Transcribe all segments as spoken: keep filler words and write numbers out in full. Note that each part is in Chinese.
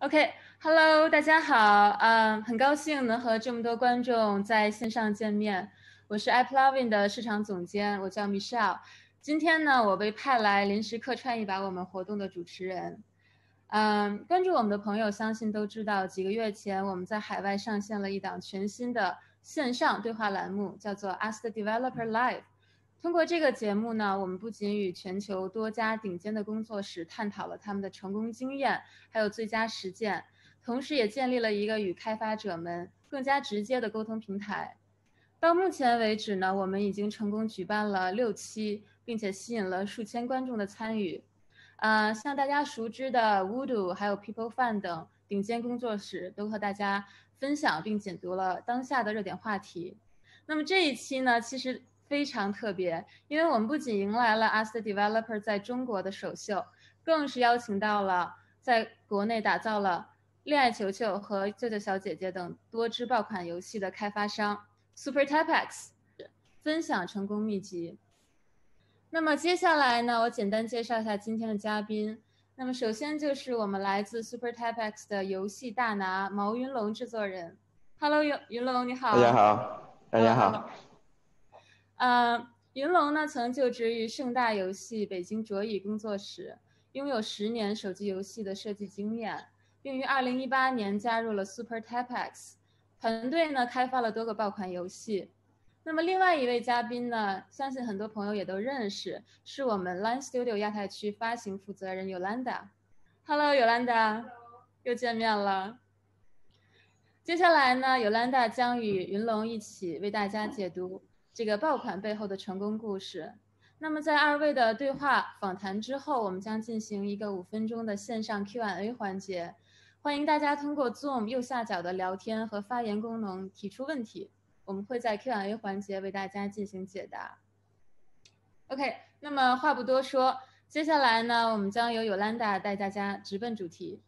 OK，Hello，大家好，嗯，很高兴能和这么多观众在线上见面。我是 AppLovin 的市场总监，我叫 Michelle。今天呢，我被派来临时客串一把我们活动的主持人。嗯，关注我们的朋友相信都知道，几个月前我们在海外上线了一档全新的线上对话栏目，叫做 Ask the Developer Live。通过这个节目呢，我们不仅与全球多家顶尖的工作室探讨了他们的成功经验，还有最佳实践，同时也建立了一个与开发者们更加直接的沟通平台。到目前为止呢，我们已经成功举办了六期，并且吸引了数千观众的参与。呃，像大家熟知的 Voodoo 还有 PeopleFun 等顶尖工作室都和大家分享并解读了当下的热点话题。那么这一期呢，其实非常特别，因为我们不仅迎来了 Ask the Developer 在中国的首秀，更是邀请到了在国内打造了恋爱球球和舅舅小姐姐等多支爆款游戏的开发商 SupertapX 分享成功秘籍。那么接下来呢，我简单介绍一下今天的嘉宾。那么首先就是我们来自 SupertapX 的游戏大拿毛云龙制作人。Hello， 云龙，你好。 大家好，大家好。 呃，云龙呢曾就职于盛大游戏北京卓乙工作室，拥有十年手机游戏的设计经验，并于二零一八年加入了 SupertapX 团队呢，开发了多个爆款游戏。那么另外一位嘉宾呢，相信很多朋友也都认识，是我们 Line Studio 亚太区发行负责人 Yolanda。Hello Yolanda， 又见面了。接下来呢，Yolanda 将与云龙一起为大家解读这个爆款背后的成功故事。那么在二位的对话访谈之后，我们将进行一个五分钟的线上 Q and A 环节，欢迎大家通过 Zoom 右下角的聊天和发言功能提出问题，我们会在 Q and A 环节为大家进行解答。OK， 那么话不多说，接下来呢，我们将由 Yolanda 带大家直奔主题。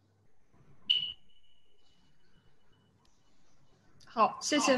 好，谢谢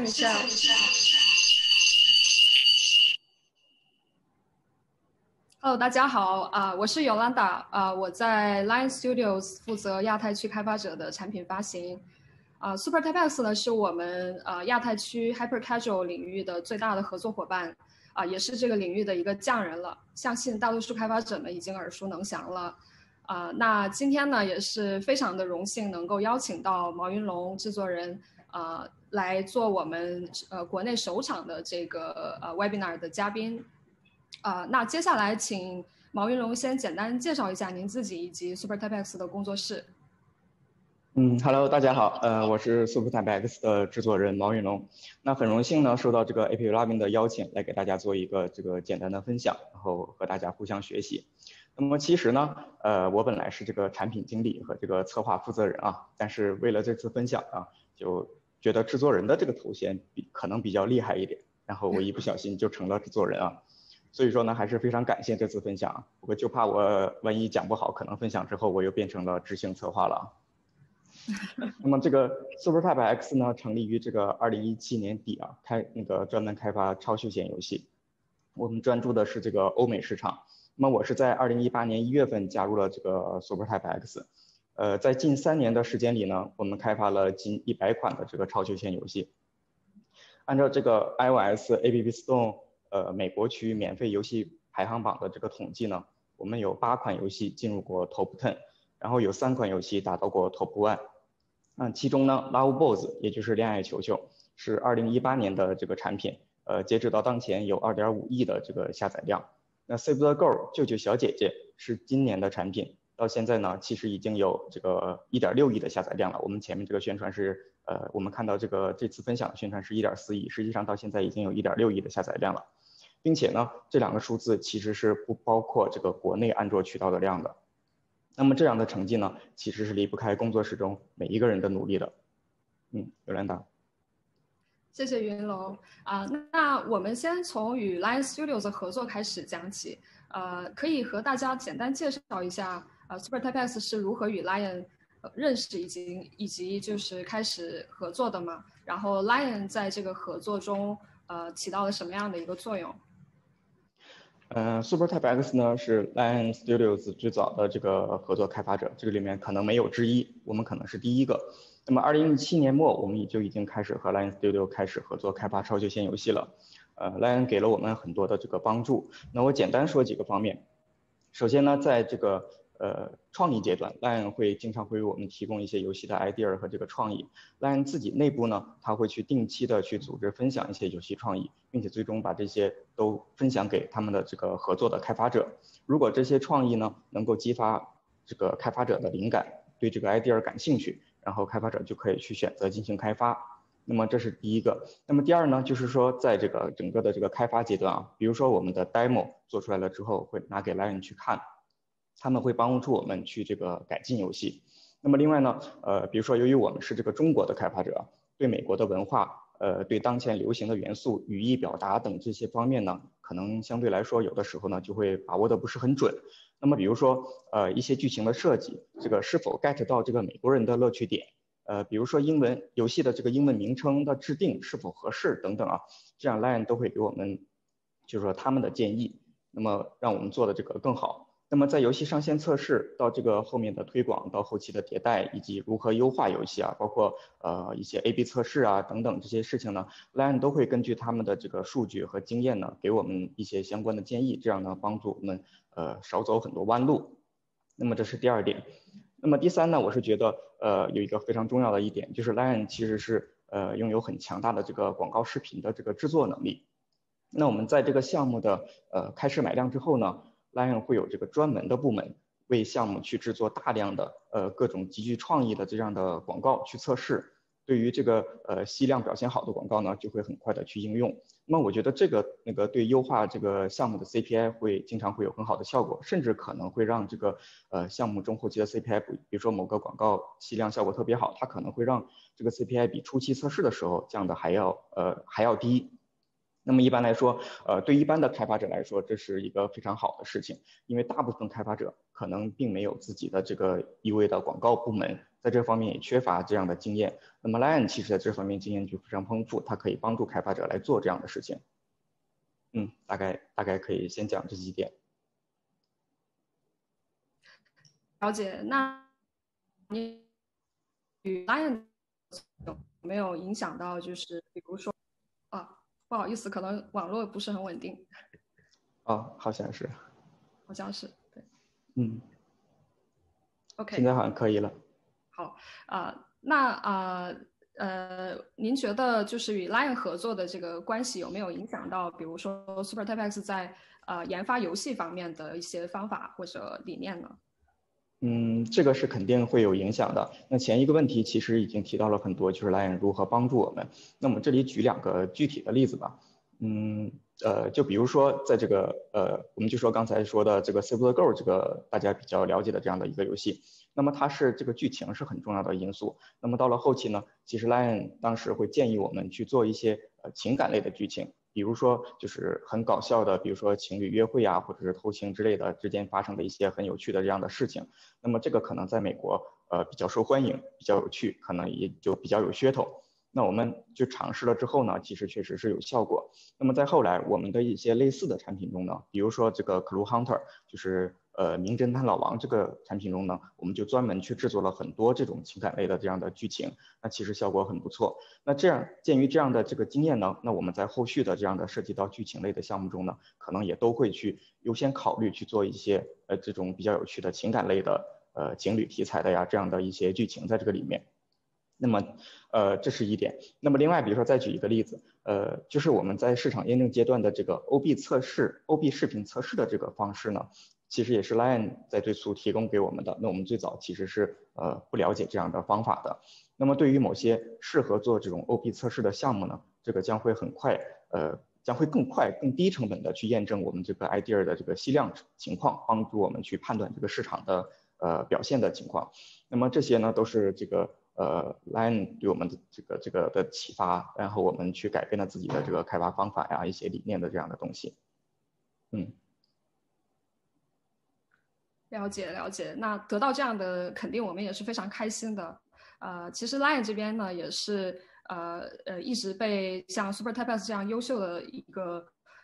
Michelle。Hello， 大家好，啊、呃，我是 Yolanda， 啊、呃，我在 Line Studios 负责亚太区开发者的产品发行。啊、呃、，SupertapX 呢是我们呃亚太区 Hyper Casual 领域的最大的合作伙伴，啊、呃，也是这个领域的一个匠人了，相信大多数开发者们已经耳熟能详了。啊、呃，那今天呢也是非常的荣幸能够邀请到毛云龙制作人，啊、呃，来做我们呃国内首场的这个呃 Webinar 的嘉宾。啊、呃，那接下来请毛云龙先简单介绍一下您自己以及 SupertapX 的工作室。 嗯 ，Hello， 大家好，呃，我是 SupertapX 的制作人毛云龙。那很荣幸呢，受到这个 AppLovin 的邀请，来给大家做一个这个简单的分享，然后和大家互相学习。那么其实呢，呃，我本来是这个产品经理和这个策划负责人啊，但是为了这次分享啊，就觉得制作人的这个头衔比可能比较厉害一点，然后我一不小心就成了制作人啊。所以说呢，还是非常感谢这次分享。不过就怕我万一讲不好，可能分享之后我又变成了执行策划了。那么这个 SupertapX 呢，成立于这个二零一七年底啊，开那个专门开发超休闲游戏。我们专注的是这个欧美市场。那么我是在二零一八年一月份加入了这个 SupertapX。呃，在近三年的时间里呢，我们开发了近一百款的这个超休闲游戏。按照这个 iOS、App Store 呃，美国区域免费游戏排行榜的这个统计呢，我们有八款游戏进入过 Top 十， 然后有三款游戏达到过 Top 一。嗯，其中呢 ，Love Boss 也就是恋爱球球是二零一八年的这个产品，呃，截止到当前有 二点五亿的这个下载量。那 Save the Girl 舅舅小姐姐是今年的产品，到现在呢，其实已经有这个 一点六亿的下载量了。我们前面这个宣传是，呃，我们看到这个这次分享的宣传是 一点四亿，实际上到现在已经有 一点六亿的下载量了。并且呢，这两个数字其实是不包括这个国内安卓渠道的量的。那么这样的成绩呢，其实是离不开工作室中每一个人的努力的。嗯，尤兰达。 谢谢云龙啊、呃，那我们先从与 Line Studios 的合作开始讲起。呃，可以和大家简单介绍一下，呃 ，SupertapX 是如何与 Lion 认识以及以及就是开始合作的吗？然后 Lion 在这个合作中，呃，起到了什么样的一个作用？ 嗯 ，SupertapX 呢是 Lion Studios 最早的这个合作开发者，这个里面可能没有之一，我们可能是第一个。那么二零一七年末，我们也就已经开始和 Lion Studio 开始合作开发超休闲游戏了。呃 ，Lion 给了我们很多的这个帮助。那我简单说几个方面。首先呢，在这个呃创意阶段 ，Lion 会经常会为我们提供一些游戏的 idea 和这个创意。Lion 自己内部呢，他会去定期的去组织分享一些游戏创意，并且最终把这些都分享给他们的这个合作的开发者。如果这些创意呢能够激发这个开发者的灵感，对这个 idea 感兴趣，然后开发者就可以去选择进行开发。那么这是第一个。那么第二呢，就是说在这个整个的这个开发阶段啊，比如说我们的 demo 做出来了之后，会拿给 Lion 去看，他们会帮助我们去这个改进游戏。那么另外呢，呃，比如说由于我们是这个中国的开发者，对美国的文化，呃，对当前流行的元素、语义表达等这些方面呢，可能相对来说有的时候呢就会把握的不是很准。那么比如说，呃，一些剧情的设计，这个是否 get 到这个美国人的乐趣点？呃，比如说英文游戏的这个英文名称的制定是否合适等等啊，这样 Lion 都会给我们，就是说他们的建议，那么让我们做的这个更好。那么在游戏上线测试到这个后面的推广，到后期的迭代，以及如何优化游戏啊，包括呃一些 A B 测试啊等等这些事情呢 ，Lion 都会根据他们的这个数据和经验呢，给我们一些相关的建议，这样呢帮助我们呃少走很多弯路。那么这是第二点。那么第三呢，我是觉得呃有一个非常重要的一点，就是 Lion 其实是呃拥有很强大的这个广告视频的这个制作能力。那我们在这个项目的呃开始买量之后呢 ，Lion 会有这个专门的部门为项目去制作大量的呃各种极具创意的这样的广告去测试。对于这个呃吸量表现好的广告呢，就会很快的去应用。那么我觉得这个那个对优化这个项目的 C P I 会经常会有很好的效果，甚至可能会让这个呃项目中后期的 C P I， 比如说某个广告吸量效果特别好，它可能会让这个 C P I 比初期测试的时候降的还要呃还要低。那么一般来说，呃，对一般的开发者来说，这是一个非常好的事情，因为大部分开发者可能并没有自己的这个一位的广告部门，在这方面也缺乏这样的经验。那么 Lion 其实在这方面经验就非常丰富，它可以帮助开发者来做这样的事情。嗯，大概大概可以先讲这几点。 了解，那你与 Lion 有没有影响到，就是比如说啊，不好意思，可能网络不是很稳定。 哦，好像是。 好像是，对。 嗯。 OK。 现在好像可以了。 好啊、呃，那啊 呃, 呃，您觉得就是与 Lion 合作的这个关系有没有影响到，比如说 SupertapX 在呃研发游戏方面的一些方法或者理念呢？ 嗯，这个是肯定会有影响的。那前一个问题其实已经提到了很多，就是 Lion 如何帮助我们。那我们这里举两个具体的例子吧。嗯，呃，就比如说在这个呃，我们就说刚才说的这个 Save the Girl 这个大家比较了解的这样的一个游戏，那么它是这个剧情是很重要的因素。那么到了后期呢，其实 Lion 当时会建议我们去做一些呃情感类的剧情。比如说就是很搞笑的，比如说情侣约会啊，或者是偷情之类的之间发生的一些很有趣的这样的事情。那么这个可能在美国呃比较受欢迎，比较有趣，可能也就比较有噱头。那我们就尝试了之后呢，其实确实是有效果。那么在后来我们的一些类似的产品中呢，比如说这个 Clue Hunter， 就是呃名侦探老王这个产品中呢，我们就专门去制作了很多这种情感类的这样的剧情，那其实效果很不错。那这样鉴于这样的这个经验呢，那我们在后续的这样的涉及到剧情类的项目中呢，可能也都会去优先考虑去做一些呃这种比较有趣的情感类的呃情侣题材的呀这样的一些剧情在这个里面。那么，呃，这是一点。那么另外，比如说再举一个例子，呃，就是我们在市场验证阶段的这个 O B 测试、O B 视频测试的这个方式呢，其实也是 Lion 在最初提供给我们的。那我们最早其实是呃不了解这样的方法的。那么对于某些适合做这种 O B 测试的项目呢，这个将会很快，呃，将会更快、更低成本的去验证我们这个 idea 的这个吸量情况，帮助我们去判断这个市场的呃表现的情况。那么这些呢，都是这个。呃 ，Lion 对我们的这个这个的启发，然后我们去改变了自己的这个开发方法呀，一些理念的这样的东西。嗯， 了解了解，那得到这样的肯定，我们也是非常开心的。呃，其实 Lion 这边呢，也是呃呃一直被像 SupertapX 这样优秀的一个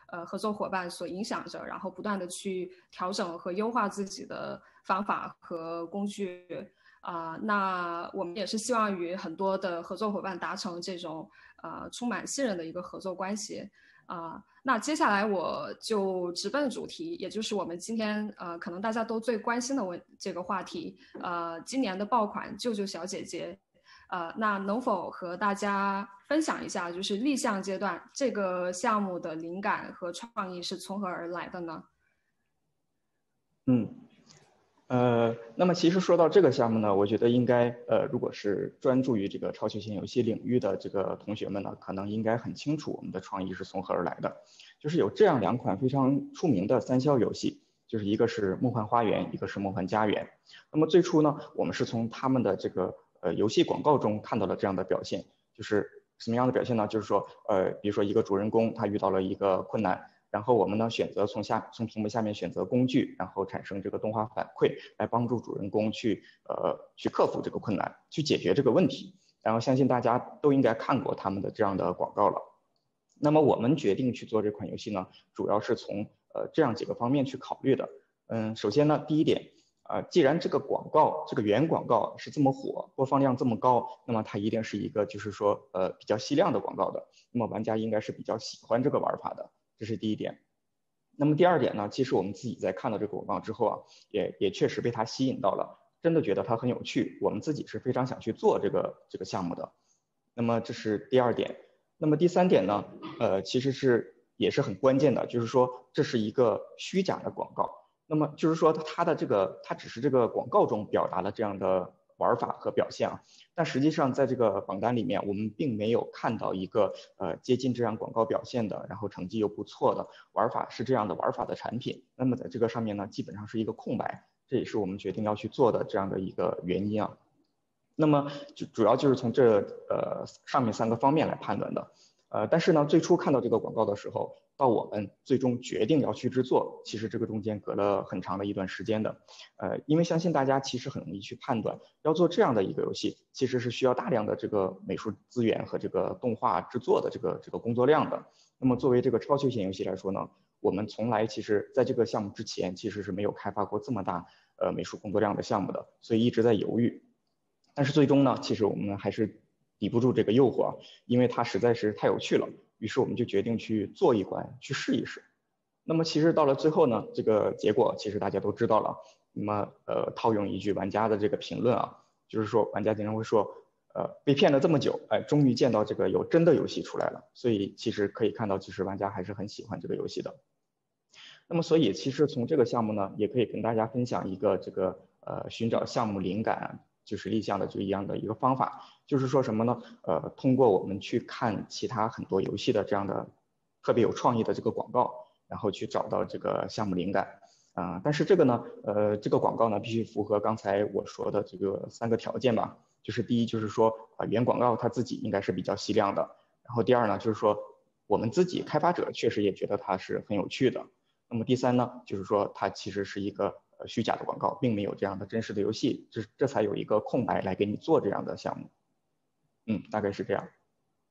呃合作伙伴所影响着，然后不断的去调整和优化自己的方法和工具。啊、呃，那我们也是希望与很多的合作伙伴达成这种呃充满信任的一个合作关系。啊、呃，那接下来我就直奔主题，也就是我们今天呃可能大家都最关心的问这个话题，呃，今年的爆款救救小姐姐。呃，那能否和大家分享一下，就是立项阶段这个项目的灵感和创意是从何而来的呢？ 嗯，呃，那么其实说到这个项目呢，我觉得应该，呃，如果是专注于这个超休闲游戏领域的这个同学们呢，可能应该很清楚我们的创意是从何而来的，就是有这样两款非常出名的三消游戏，就是一个是梦幻花园，一个是梦幻家园。那么最初呢，我们是从他们的这个呃游戏广告中看到了这样的表现，就是什么样的表现呢？就是说，呃，比如说一个主人公他遇到了一个困难。然后我们呢选择从下从屏幕下面选择工具，然后产生这个动画反馈，来帮助主人公去呃去克服这个困难，去解决这个问题。然后相信大家都应该看过他们的这样的广告了。那么我们决定去做这款游戏呢，主要是从呃这样几个方面去考虑的。嗯，首先呢，第一点，啊、呃，既然这个广告这个原广告是这么火，播放量这么高，那么它一定是一个就是说呃比较吸亮的广告的。那么玩家应该是比较喜欢这个玩法的。这是第一点。那么第二点呢，其实我们自己在看到这个广告之后啊，也也确实被它吸引到了，真的觉得它很有趣，我们自己是非常想去做这个这个项目的。那么这是第二点。那么第三点呢，呃，其实是也是很关键的，就是说这是一个虚假的广告。那么就是说它的这个它只是这个广告中表达了这样的玩法和表现啊，但实际上在这个榜单里面，我们并没有看到一个呃接近这样广告表现的，然后成绩又不错的玩法是这样的玩法的产品。那么在这个上面呢，基本上是一个空白，这也是我们决定要去做的这样的一个原因啊。那么就主要就是从这呃上面三个方面来判断的。呃，但是呢，最初看到这个广告的时候，到我们最终决定要去制作，其实这个中间隔了很长的一段时间的。呃，因为相信大家其实很容易去判断，要做这样的一个游戏，其实是需要大量的这个美术资源和这个动画制作的这个这个工作量的。那么作为这个超休闲游戏来说呢，我们从来其实在这个项目之前其实是没有开发过这么大呃美术工作量的项目的，所以一直在犹豫。但是最终呢，其实我们还是抵不住这个诱惑，因为它实在是太有趣了，于是我们就决定去做一关，去试一试。那么其实到了最后呢，这个结果其实大家都知道了。那么呃，套用一句玩家的这个评论啊，就是说玩家经常会说，呃，被骗了这么久，哎，终于见到这个有真的游戏出来了。所以其实可以看到，其实玩家还是很喜欢这个游戏的。那么所以其实从这个项目呢，也可以跟大家分享一个这个呃寻找项目灵感，就是立项的这样的一个方法，就是说什么呢？呃，通过我们去看其他很多游戏的这样的特别有创意的这个广告，然后去找到这个项目灵感。啊、呃，但是这个呢，呃，这个广告呢必须符合刚才我说的这个三个条件吧。就是第一，就是说啊、呃，原广告它自己应该是比较吸亮的。然后第二呢，就是说我们自己开发者确实也觉得它是很有趣的。那么第三呢，就是说它其实是一个呃虚假的广告，并没有这样的真实的游戏，这这才有一个空白来给你做这样的项目。嗯，大概是这样。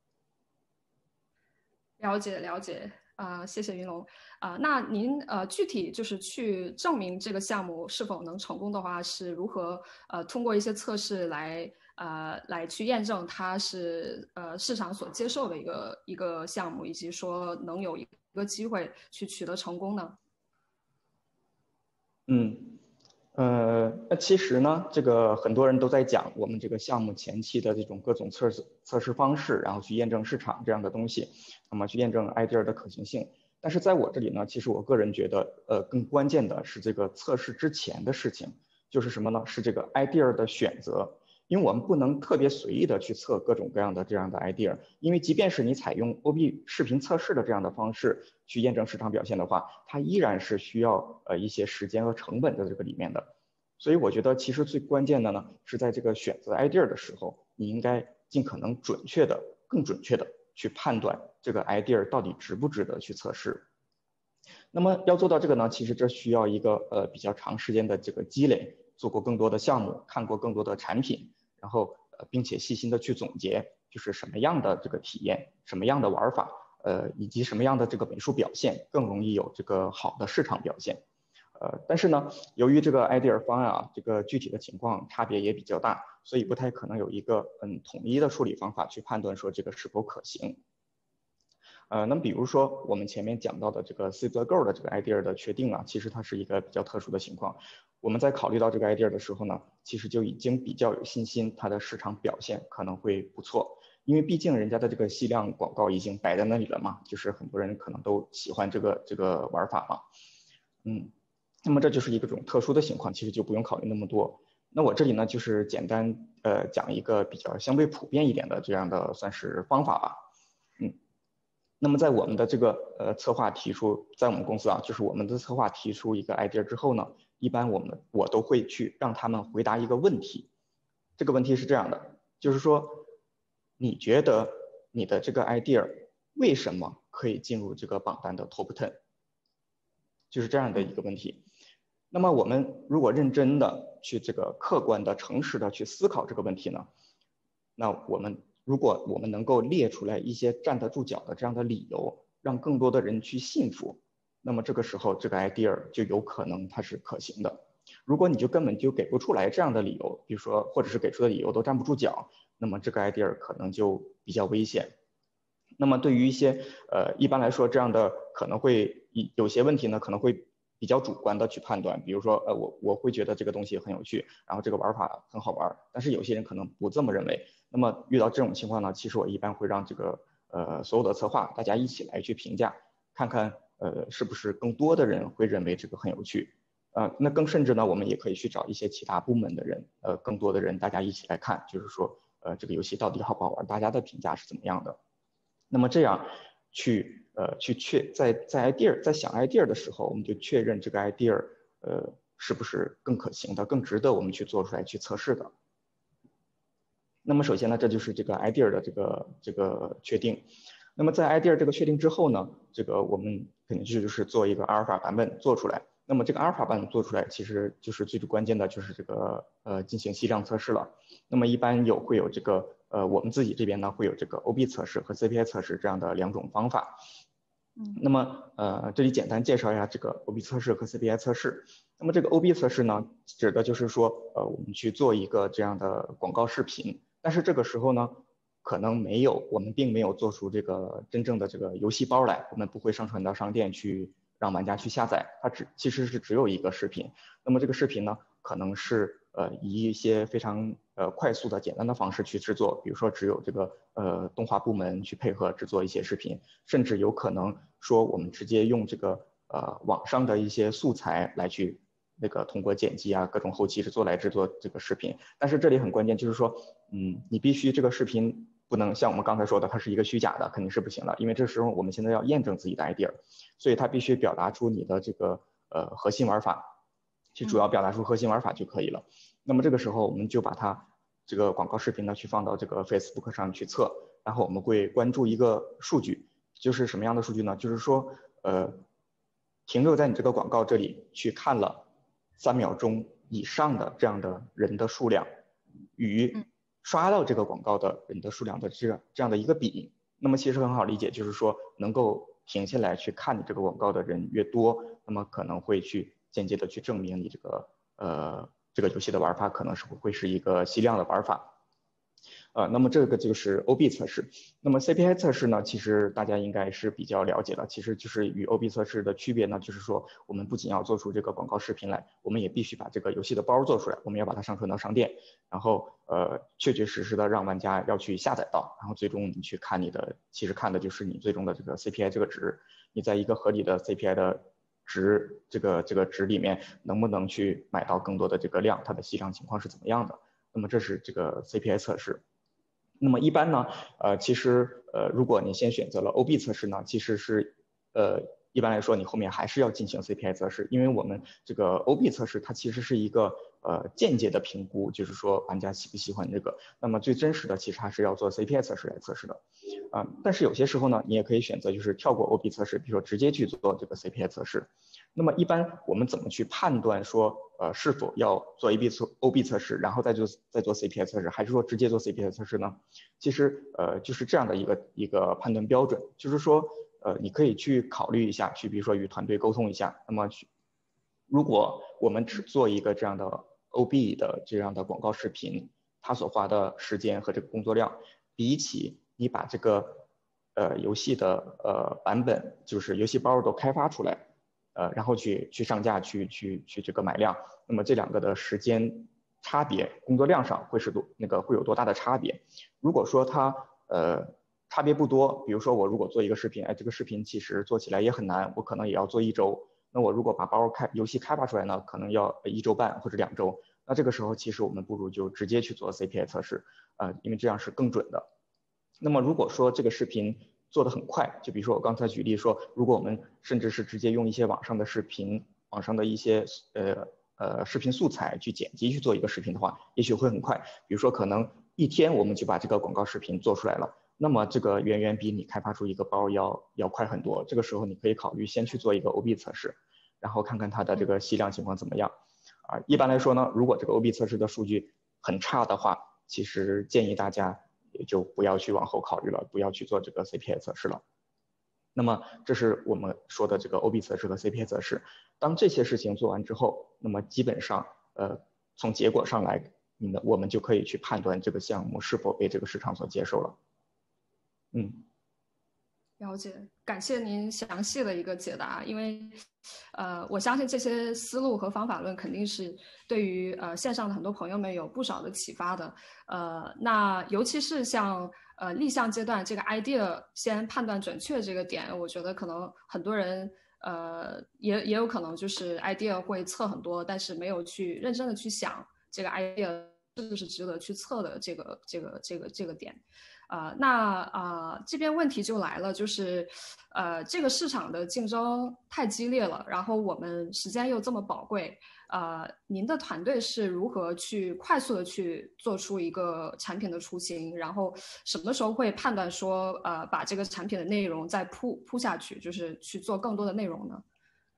了解了解，啊、呃，谢谢云龙。啊、呃，那您呃具体就是去证明这个项目是否能成功的话，是如何呃通过一些测试来呃来去验证它是呃市场所接受的一个一个项目，以及说能有一个机会去取得成功呢？ 嗯。呃，那其实呢，这个很多人都在讲我们这个项目前期的这种各种测试测试方式，然后去验证市场这样的东西，那么去验证 idea 的可行性。但是在我这里呢，其实我个人觉得，呃，更关键的是这个测试之前的事情，就是什么呢？是这个 idea 的选择。因为我们不能特别随意的去测各种各样的这样的 idea，因为即便是你采用 O B 视频测试的这样的方式去验证市场表现的话，它依然是需要呃一些时间和成本在这个里面的。所以我觉得其实最关键的呢，是在这个选择 idea 的时候，你应该尽可能准确的、更准确的去判断这个 idea 到底值不值得去测试。那么要做到这个呢，其实这需要一个呃比较长时间的这个积累，做过更多的项目，看过更多的产品。然后呃，并且细心的去总结，就是什么样的这个体验，什么样的玩法， 呃以及什么样的这个美术表现更容易有这个好的市场表现。呃，但是呢，由于这个 idea 方案啊，这个具体的情况差别也比较大，所以不太可能有一个嗯统一的处理方法去判断说这个是否可行。呃，那么比如说我们前面讲到的这个 seed the goal 的这个 idea 的确定啊，其实它是一个比较特殊的情况。我们在考虑到这个 idea 的时候呢，其实就已经比较有信心它的市场表现可能会不错，因为毕竟人家的这个细量广告已经摆在那里了嘛，就是很多人可能都喜欢这个这个玩法嘛，嗯。那么这就是一个种特殊的情况，其实就不用考虑那么多。那我这里呢，就是简单呃讲一个比较相对普遍一点的这样的算是方法吧。嗯，那么在我们的这个呃策划提出，在我们公司啊，就是我们的策划提出一个 idea 之后呢，一般我们我都会去让他们回答一个问题。这个问题是这样的，就是说你觉得你的这个 idea 为什么可以进入这个榜单的 top ten？ 就是这样的一个问题。那么我们如果认真的去这个客观的、诚实的去思考这个问题呢，那我们如果我们能够列出来一些站得住脚的这样的理由，让更多的人去信服，那么这个时候这个 idea 就有可能它是可行的。如果你就根本就给不出来这样的理由，比如说或者是给出的理由都站不住脚，那么这个 idea 可能就比较危险。那么对于一些呃一般来说这样的可能会有些问题呢，可能会比较主观的去判断，比如说呃我我会觉得这个东西很有趣，然后这个玩法很好玩，但是有些人可能不这么认为。那么遇到这种情况呢，其实我一般会让这个呃所有的策划大家一起来去评价，看看呃是不是更多的人会认为这个很有趣。呃那更甚至呢，我们也可以去找一些其他部门的人，呃更多的人大家一起来看，就是说呃这个游戏到底好不好玩，大家的评价是怎么样的。那么这样去呃去确在在 idea 在想 idea 的时候，我们就确认这个 idea 呃是不是更可行的，更值得我们去做出来去测试的。那么首先呢，这就是这个 idea 的这个这个确定。那么在 idea 这个确定之后呢，这个我们肯定就是做一个阿尔法版本做出来。那么这个阿尔法版本做出来，其实就是最关键的就是这个呃进行细量测试了。那么一般有会有这个呃我们自己这边呢会有这个 O B 测试和 C P I 测试这样的两种方法。 嗯， 那么呃这里简单介绍一下这个 O B 测试和 C P I 测试。那么这个 O B 测试呢，指的就是说呃我们去做一个这样的广告视频，但是这个时候呢，可能没有我们并没有做出这个真正的这个游戏包来，我们不会上传到商店去让玩家去下载，它只其实是只有一个视频。那么这个视频呢，可能是呃以一些非常呃快速的简单的方式去制作，比如说只有这个呃动画部门去配合制作一些视频，甚至有可能说我们直接用这个呃网上的一些素材来去那个通过剪辑啊各种后期制作来制作这个视频。但是这里很关键就是说，嗯，你必须这个视频不能像我们刚才说的，它是一个虚假的，肯定是不行的，因为这时候我们现在要验证自己的 idea， 所以它必须表达出你的这个呃核心玩法，其主要表达出核心玩法就可以了。那么这个时候我们就把它这个广告视频呢去放到这个 Facebook 上去测，然后我们会关注一个数据，就是什么样的数据呢？就是说呃停留在你这个广告这里去看了三秒钟以上的这样的人的数量，与刷到这个广告的人的数量的这这样的一个比。那么其实很好理解，就是说能够停下来去看你这个广告的人越多，那么可能会去间接的去证明你这个呃这个游戏的玩法可能是会是一个吸量的玩法。呃，那么这个就是 O B 测试。那么 C P I 测试呢，其实大家应该是比较了解的。其实就是与 O B 测试的区别呢，就是说我们不仅要做出这个广告视频来，我们也必须把这个游戏的包做出来，我们要把它上传到商店，然后呃确确实实的让玩家要去下载到，然后最终你去看你的，其实看的就是你最终的这个 C P I 这个值，你在一个合理的 C P I 的值这个这个值里面能不能去买到更多的这个量，它的细量情况是怎么样的？那么这是这个 C P I 测试。那么一般呢，呃，其实呃，如果你先选择了 O B 测试呢，其实是呃，一般来说你后面还是要进行 C P I 测试，因为我们这个 O B 测试它其实是一个呃间接的评估，就是说玩家喜不喜欢这个。那么最真实的其实还是要做 C P I 测试来测试的。啊、呃，但是有些时候呢，你也可以选择就是跳过 O B 测试，比如说直接去做这个 C P I 测试。那么一般我们怎么去判断说，呃，是否要做 A B 测 O B 测试，然后再做再做 C P I 测试，还是说直接做 C P I 测试呢？其实，呃，就是这样的一个一个判断标准，就是说，呃，你可以去考虑一下，去比如说与团队沟通一下。那么去，如果我们只做一个这样的 O B 的这样的广告视频，它所花的时间和这个工作量，比起你把这个呃游戏的呃版本，就是游戏包都开发出来。呃，然后去去上架，去去去这个买量，那么这两个的时间差别，工作量上会是多那个会有多大的差别？如果说它呃差别不多，比如说我如果做一个视频，哎，这个视频其实做起来也很难，我可能也要做一周。那我如果把包开游戏开发出来呢，可能要一周半或者两周。那这个时候其实我们不如就直接去做 C P I 测试，呃，因为这样是更准的。那么如果说这个视频做得很快，就比如说我刚才举例说，如果我们甚至是直接用一些网上的视频、网上的一些呃呃视频素材去剪辑去做一个视频的话，也许会很快。比如说可能一天我们就把这个广告视频做出来了，那么这个远远比你开发出一个包要要快很多。这个时候你可以考虑先去做一个 O B 测试，然后看看它的这个吸量情况怎么样。啊，一般来说呢，如果这个 O B 测试的数据很差的话，其实建议大家也就不要去往后考虑了，不要去做这个 C P I 测试了。那么这是我们说的这个 O B 测试和 C P I 测试。当这些事情做完之后，那么基本上呃从结果上来，你们我们就可以去判断这个项目是否被这个市场所接受了。嗯。 了解，感谢您详细的一个解答。因为，呃，我相信这些思路和方法论肯定是对于呃线上的很多朋友们有不少的启发的。呃，那尤其是像呃立项阶段这个 idea 先判断准确这个点，我觉得可能很多人呃也也有可能就是 idea 会测很多，但是没有去认真的去想这个 idea 是不是值得去测的这个这个这个这个点。呃，那呃这边问题就来了，就是呃这个市场的竞争太激烈了，然后我们时间又这么宝贵，呃，您的团队是如何去快速的去做出一个产品的雏形，然后什么时候会判断说呃把这个产品的内容再铺铺下去，就是去做更多的内容呢？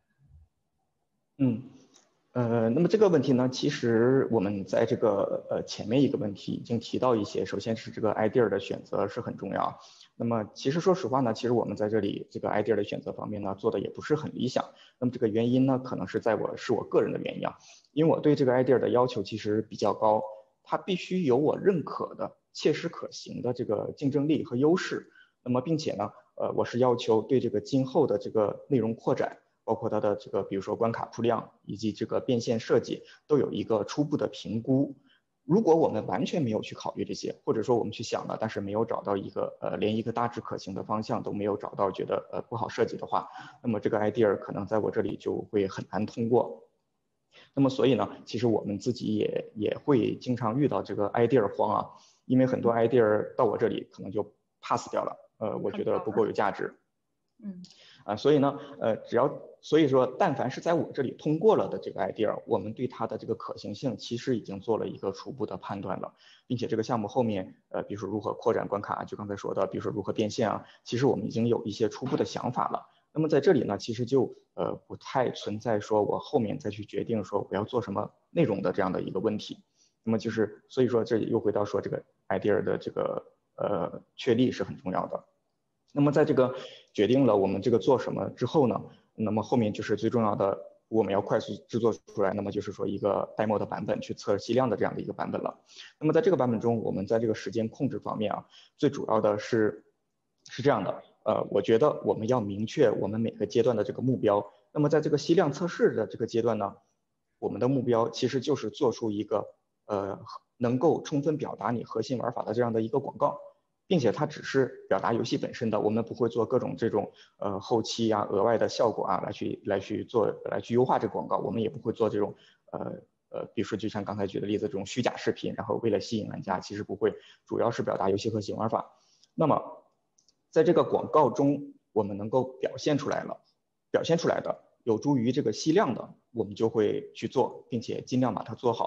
嗯。呃，那么这个问题呢，其实我们在这个呃前面一个问题已经提到一些，首先是这个 idea 的选择是很重要。那么其实说实话呢，其实我们在这里这个 idea 的选择方面呢，做的也不是很理想。那么这个原因呢，可能是在我是我个人的原因啊，因为我对这个 idea 的要求其实比较高，它必须有我认可的、切实可行的这个竞争力和优势。那么并且呢，呃，我是要求对这个今后的这个内容扩展，包括它的这个，比如说关卡铺量以及这个变现设计，都有一个初步的评估。如果我们完全没有去考虑这些，或者说我们去想了，但是没有找到一个呃连一个大致可行的方向都没有找到，觉得呃不好设计的话，那么这个 idea 可能在我这里就会很难通过。那么所以呢，其实我们自己也也会经常遇到这个 idea 荒啊，因为很多 idea 到我这里可能就 pass 掉了，呃，我觉得不够有价值。 嗯。 啊，所以呢，呃，只要所以说，但凡是在我这里通过了的这个 idea，我们对它的这个可行性其实已经做了一个初步的判断了，并且这个项目后面，呃，比如说如何扩展关卡，就刚才说的，比如说如何变现啊，其实我们已经有一些初步的想法了。那么在这里呢，其实就呃不太存在说我后面再去决定说我要做什么内容的这样的一个问题。那么就是所以说这又回到说这个 idea 的这个呃确立是很重要的。那么在这个决定了我们这个做什么之后呢，那么后面就是最重要的，我们要快速制作出来，那么就是说一个 demo 的版本去测吸量的这样的一个版本了。那么在这个版本中，我们在这个时间控制方面啊，最主要的是是这样的，呃，我觉得我们要明确我们每个阶段的这个目标。那么在这个吸量测试的这个阶段呢，我们的目标其实就是做出一个呃能够充分表达你核心玩法的这样的一个广告。并且它只是表达游戏本身的，我们不会做各种这种呃后期啊、额外的效果啊来去来去做来去优化这个广告，我们也不会做这种呃呃，比如说就像刚才举的例子这种虚假视频，然后为了吸引玩家，其实不会，主要是表达游戏核心玩法。那么在这个广告中，我们能够表现出来了，表现出来的有助于这个吸量的，我们就会去做，并且尽量把它做好。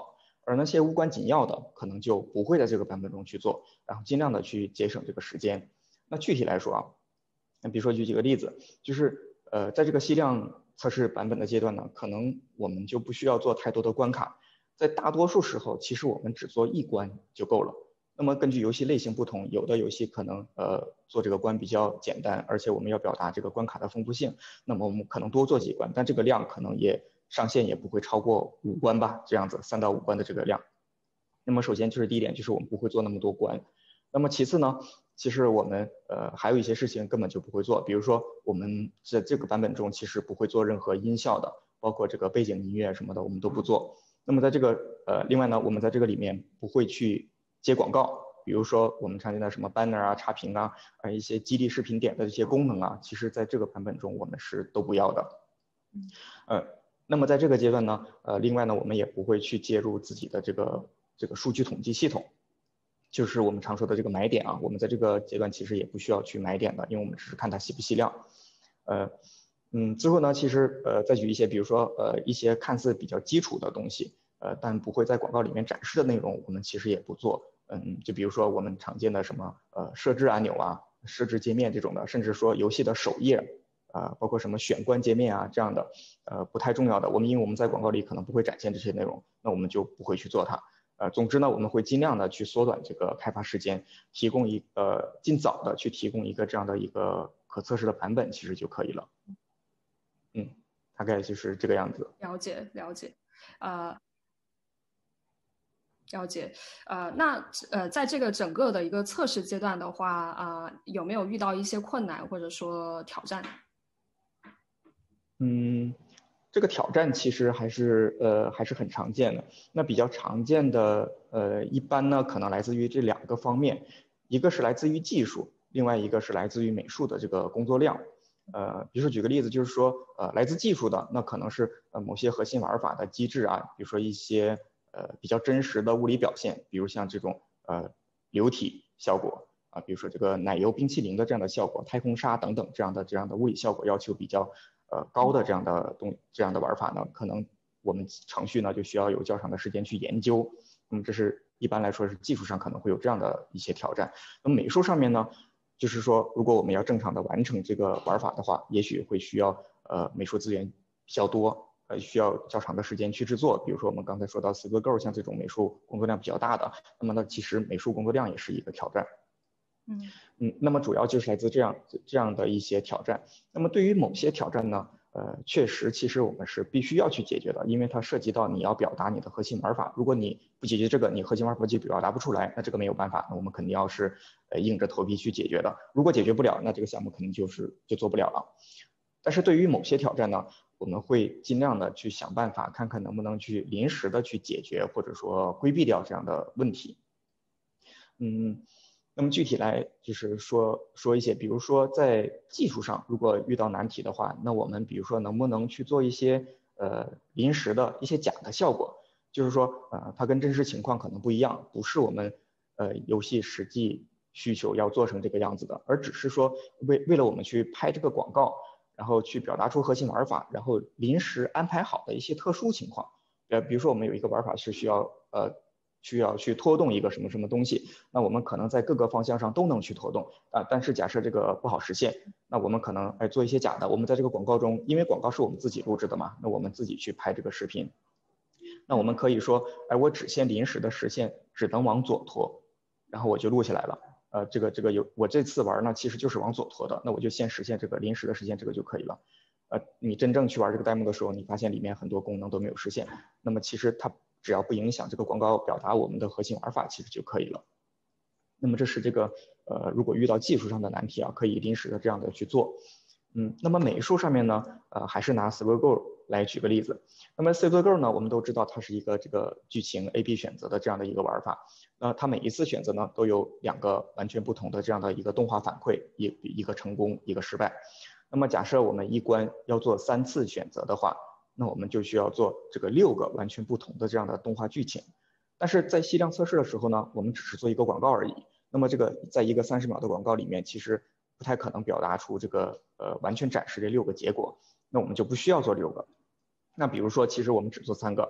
而那些无关紧要的可能就不会在这个版本中去做，然后尽量的去节省这个时间。那具体来说啊，那比如说举几个例子，就是呃在这个批量测试版本的阶段呢，可能我们就不需要做太多的关卡，在大多数时候其实我们只做一关就够了。那么根据游戏类型不同，有的游戏可能呃做这个关比较简单，而且我们要表达这个关卡的丰富性，那么我们可能多做几关，但这个量可能也上限也不会超过五关吧，这样子三到五关的这个量。那么首先就是第一点，就是我们不会做那么多关。那么其次呢，其实我们呃还有一些事情根本就不会做，比如说我们在这个版本中其实不会做任何音效的，包括这个背景音乐什么的我们都不做。那么在这个呃另外呢，我们在这个里面不会去接广告，比如说我们常见的什么 banner 啊、插屏啊、呃一些激励视频点的这些功能啊，其实在这个版本中我们是都不要的。呃，那么在这个阶段呢，呃，另外呢，我们也不会去接入自己的这个这个数据统计系统，就是我们常说的这个买点啊，我们在这个阶段其实也不需要去买点的，因为我们只是看它吸不吸量。呃，嗯，之后呢，其实呃再举一些，比如说呃一些看似比较基础的东西，呃，但不会在广告里面展示的内容，我们其实也不做。嗯，就比如说我们常见的什么呃设置按钮啊、设置界面这种的，甚至说游戏的首页啊、呃，包括什么选关界面啊这样的，呃不太重要的，我们因为我们在广告里可能不会展现这些内容，那我们就不会去做它。呃，总之呢，我们会尽量的去缩短这个开发时间，提供一呃尽早的去提供一个这样的一个可测试的版本，其实就可以了。嗯，大概就是这个样子。 了解了解，呃。了解，呃，那呃，在这个整个的一个测试阶段的话，啊、呃，有没有遇到一些困难或者说挑战？ 嗯，这个挑战其实还是呃还是很常见的。那比较常见的呃，一般呢可能来自于这两个方面，一个是来自于技术，另外一个是来自于美术的这个工作量。呃，比如说举个例子，就是说呃来自技术的，那可能是呃某些核心玩法的机制啊，比如说一些呃比较真实的物理表现，比如像这种呃流体效果啊，比如说这个奶油冰淇淋的这样的效果，太空沙等等这样的这样的物理效果要求比较呃高的这样的东这样的玩法呢，可能我们程序呢就需要有较长的时间去研究。那么这是一般来说是技术上可能会有这样的一些挑战。那么美术上面呢？就是说，如果我们要正常的完成这个玩法的话，也许会需要呃美术资源比较多，呃需要较长的时间去制作。比如说我们刚才说到 SupertapX 像这种美术工作量比较大的，那么呢其实美术工作量也是一个挑战。 嗯嗯，那么主要就是来自这样这样的一些挑战。那么对于某些挑战呢，呃，确实其实我们是必须要去解决的，因为它涉及到你要表达你的核心玩法。如果你不解决这个，你核心玩法就表达不出来，那这个没有办法，那我们肯定要是呃硬着头皮去解决的。如果解决不了，那这个项目肯定就是就做不了了。但是对于某些挑战呢，我们会尽量的去想办法，看看能不能去临时的去解决，或者说规避掉这样的问题。嗯。那么具体来就是说说一些，比如说在技术上，如果遇到难题的话，那我们比如说能不能去做一些呃临时的一些假的效果，就是说呃它跟真实情况可能不一样，不是我们呃游戏实际需求要做成这个样子的，而只是说为为了我们去拍这个广告，然后去表达出核心玩法，然后临时安排好的一些特殊情况，呃比如说我们有一个玩法是需要呃。需要去拖动一个什么什么东西，那我们可能在各个方向上都能去拖动啊，但是假设这个不好实现，那我们可能哎做一些假的，我们在这个广告中，因为广告是我们自己录制的嘛，那我们自己去拍这个视频，那我们可以说，哎，我只先临时的实现，只能往左拖，然后我就录下来了。呃，这个这个有我这次玩呢，其实就是往左拖的，那我就先实现这个临时的实现这个就可以了。呃，你真正去玩这个 demo 的时候，你发现里面很多功能都没有实现，那么其实它只要不影响这个广告表达我们的核心玩法，其实就可以了。那么这是这个呃，如果遇到技术上的难题啊，可以临时的这样的去做。嗯，那么美术上面呢，呃，还是拿 SupertapX 来举个例子。那么 SupertapX 呢，我们都知道它是一个这个剧情 A B 选择的这样的一个玩法。那它每一次选择呢，都有两个完全不同的这样的一个动画反馈，一一个成功，一个失败。那么假设我们一关要做三次选择的话，那我们就需要做这个六个完全不同的这样的动画剧情。但是在细量测试的时候呢，我们只是做一个广告而已。那么这个在一个三十秒的广告里面，其实不太可能表达出这个呃完全展示这六个结果，那我们就不需要做六个。那比如说，其实我们只做三个，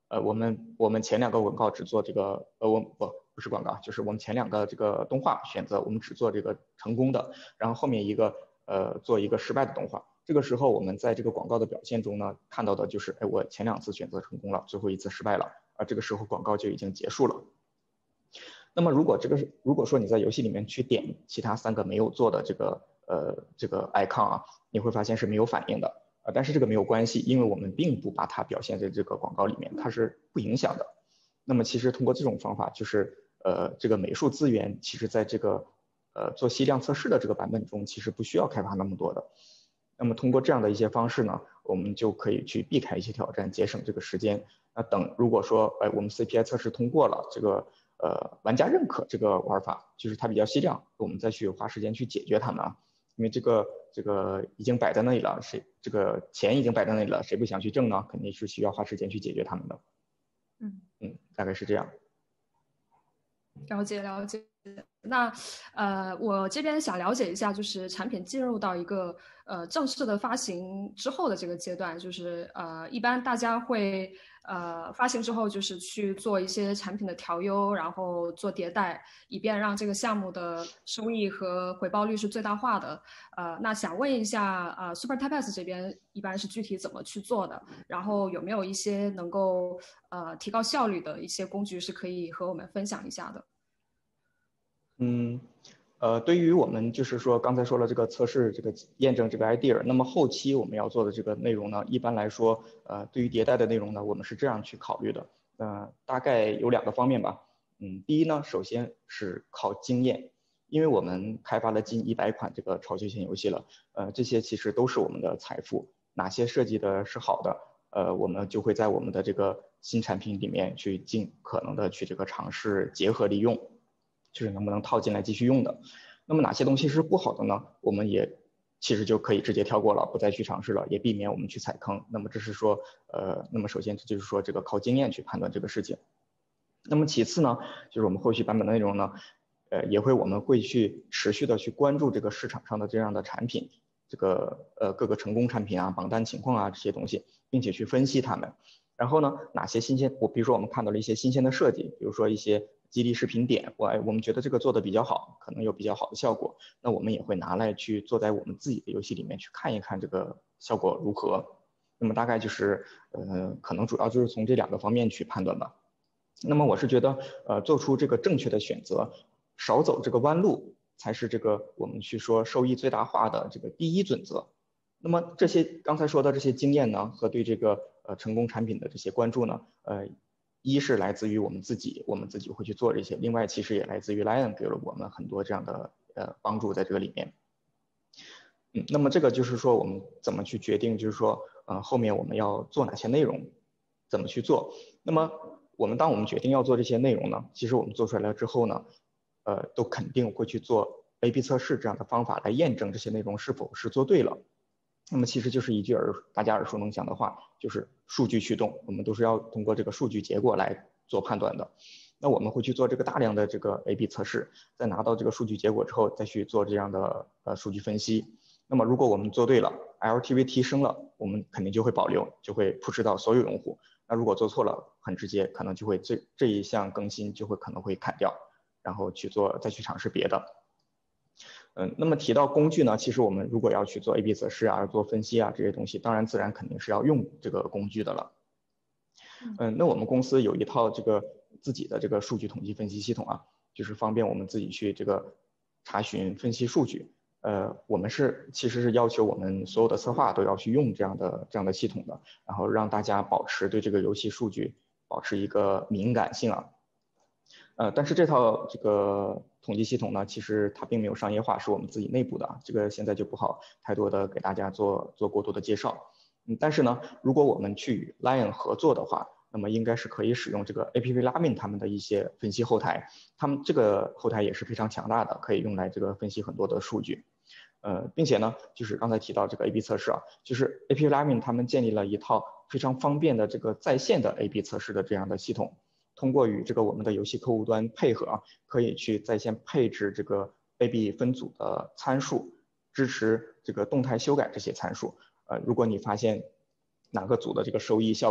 呃，我们我们前两个广告只做这个，呃，我不不是广告，就是我们前两个这个动画选择我们只做这个成功的，然后后面一个呃做一个失败的动画。这个时候我们在这个广告的表现中呢，看到的就是，哎，我前两次选择成功了，最后一次失败了，而这个时候广告就已经结束了。那么如果这个是如果说你在游戏里面去点其他三个没有做的这个呃这个 icon 啊，你会发现是没有反应的。呃，但是这个没有关系，因为我们并不把它表现在这个广告里面，它是不影响的。那么其实通过这种方法，就是呃这个美术资源，其实在这个呃做细量测试的这个版本中，其实不需要开发那么多的。那么通过这样的一些方式呢，我们就可以去避开一些挑战，节省这个时间。那等如果说哎我们 C P I 测试通过了，这个呃玩家认可这个玩法，就是它比较细量，我们再去花时间去解决它们啊。因为这个这个已经摆在那里了，谁这个钱已经摆在那里了，谁不想去挣呢？肯定是需要花时间去解决它们的。 嗯嗯，大概是这样。 了解了解。那呃，我这边想了解一下，就是产品进入到一个呃正式的发行之后的这个阶段，就是呃，一般大家会呃发行之后，就是去做一些产品的调优，然后做迭代，以便让这个项目的收益和回报率是最大化的。呃，那想问一下，呃，SupertapX这边一般是具体怎么去做的？然后有没有一些能够呃提高效率的一些工具是可以和我们分享一下的？ 嗯，呃，对于我们就是说刚才说了这个测试这个验证这个 idea， 那么后期我们要做的这个内容呢，一般来说，呃，对于迭代的内容呢，我们是这样去考虑的，呃，大概有两个方面吧。嗯，第一呢，首先是靠经验，因为我们开发了近一百款这个超休闲游戏了，呃，这些其实都是我们的财富，哪些设计的是好的，呃，我们就会在我们的这个新产品里面去尽可能的去这个尝试结合利用。就是能不能套进来继续用的。那么哪些东西是不好的呢？我们也其实就可以直接跳过了，不再去尝试了，也避免我们去踩坑。那么这是说，呃，那么首先就是说这个靠经验去判断这个事情。那么其次呢，就是我们后续版本的内容呢，呃，也会我们会去持续的去关注这个市场上的这样的产品，这个呃各个成功产品啊、榜单情况啊这些东西，并且去分析它们。然后呢，哪些新鲜，我比如说我们看到了一些新鲜的设计，比如说一些激励视频点，我我们觉得这个做的比较好，可能有比较好的效果，那我们也会拿来去做在我们自己的游戏里面去看一看这个效果如何。那么大概就是呃，可能主要就是从这两个方面去判断吧。那么我是觉得，呃，做出这个正确的选择，少走这个弯路，才是这个我们去说收益最大化的这个第一准则。那么这些刚才说的这些经验呢，和对这个呃成功产品的这些关注呢，呃，一是来自于我们自己，我们自己会去做这些；另外其实也来自于 Lion 给了我们很多这样的呃帮助在这个里面。嗯，那么这个就是说我们怎么去决定，就是说呃后面我们要做哪些内容，怎么去做。那么我们当我们决定要做这些内容呢，其实我们做出来了之后呢，呃，都肯定会去做 A B 测试这样的方法来验证这些内容是否是做对了。那么其实就是一句耳大家耳熟能详的话，就是数据驱动，我们都是要通过这个数据结果来做判断的。那我们会去做这个大量的这个 A B 测试，在拿到这个数据结果之后，再去做这样的呃数据分析。那么如果我们做对了 ，L T V 提升了，我们肯定就会保留，就会 push 到所有用户。那如果做错了，很直接，可能就会这这一项更新就会可能会砍掉，然后去做再去尝试别的。嗯，那么提到工具呢，其实我们如果要去做 A B 测试啊、做分析啊这些东西，当然自然肯定是要用这个工具的了。嗯，那我们公司有一套这个自己的这个数据统计分析系统啊，就是方便我们自己去这个查询分析数据。呃，我们是其实是要求我们所有的策划都要去用这样的这样的系统的，然后让大家保持对这个游戏数据保持一个敏感性啊。呃，但是这套这个统计系统呢，其实它并没有商业化，是我们自己内部的，这个现在就不好太多的给大家做做过多的介绍。嗯，但是呢，如果我们去与 Lion 合作的话，那么应该是可以使用这个 AppLovin 他们的一些分析后台，他们这个后台也是非常强大的，可以用来这个分析很多的数据。呃，并且呢，就是刚才提到这个 A B 测试啊，就是 AppLovin 他们建立了一套非常方便的这个在线的 A B 测试的这样的系统。通过与这个我们的游戏客户端配合啊，可以去在线配置这个 A B 分组的参数，支持这个动态修改这些参数。呃，如果你发现哪个组的这个收益效果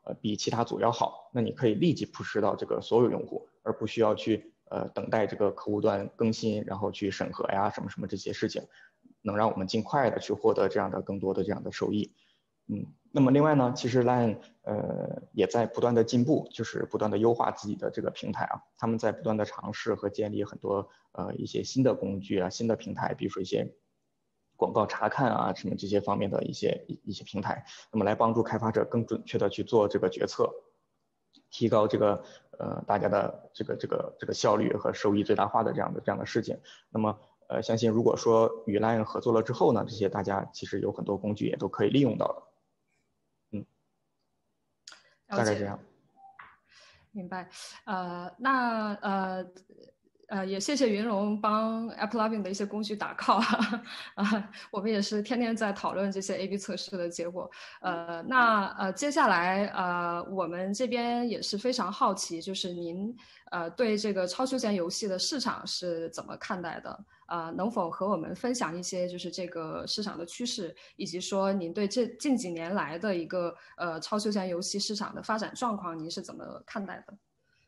呃比其他组要好，那你可以立即 push 到这个所有用户，而不需要去呃等待这个客户端更新，然后去审核呀什么什么这些事情，能让我们尽快的去获得这样的更多的这样的收益。嗯，那么另外呢，其实 Line 呃也在不断的进步，就是不断的优化自己的这个平台啊，他们在不断的尝试和建立很多呃一些新的工具啊、新的平台，比如说一些广告查看啊什么这些方面的一些一一些平台，那么来帮助开发者更准确的去做这个决策，提高这个呃大家的这个这个这个效率和收益最大化的这样的这样的事情。那么呃相信如果说与 Line 合作了之后呢，这些大家其实有很多工具也都可以利用到的。嗯，大概这样。 明白。呃，那呃呃，也谢谢云龙帮 AppLovin 的一些工具打 call 啊、呃，我们也是天天在讨论这些 A B 测试的结果。呃，那呃接下来呃我们这边也是非常好奇，就是您呃对这个超休闲游戏的市场是怎么看待的？呃，能否和我们分享一些就是这个市场的趋势，以及说您对这近几年来的一个呃超休闲游戏市场的发展状况，您是怎么看待的？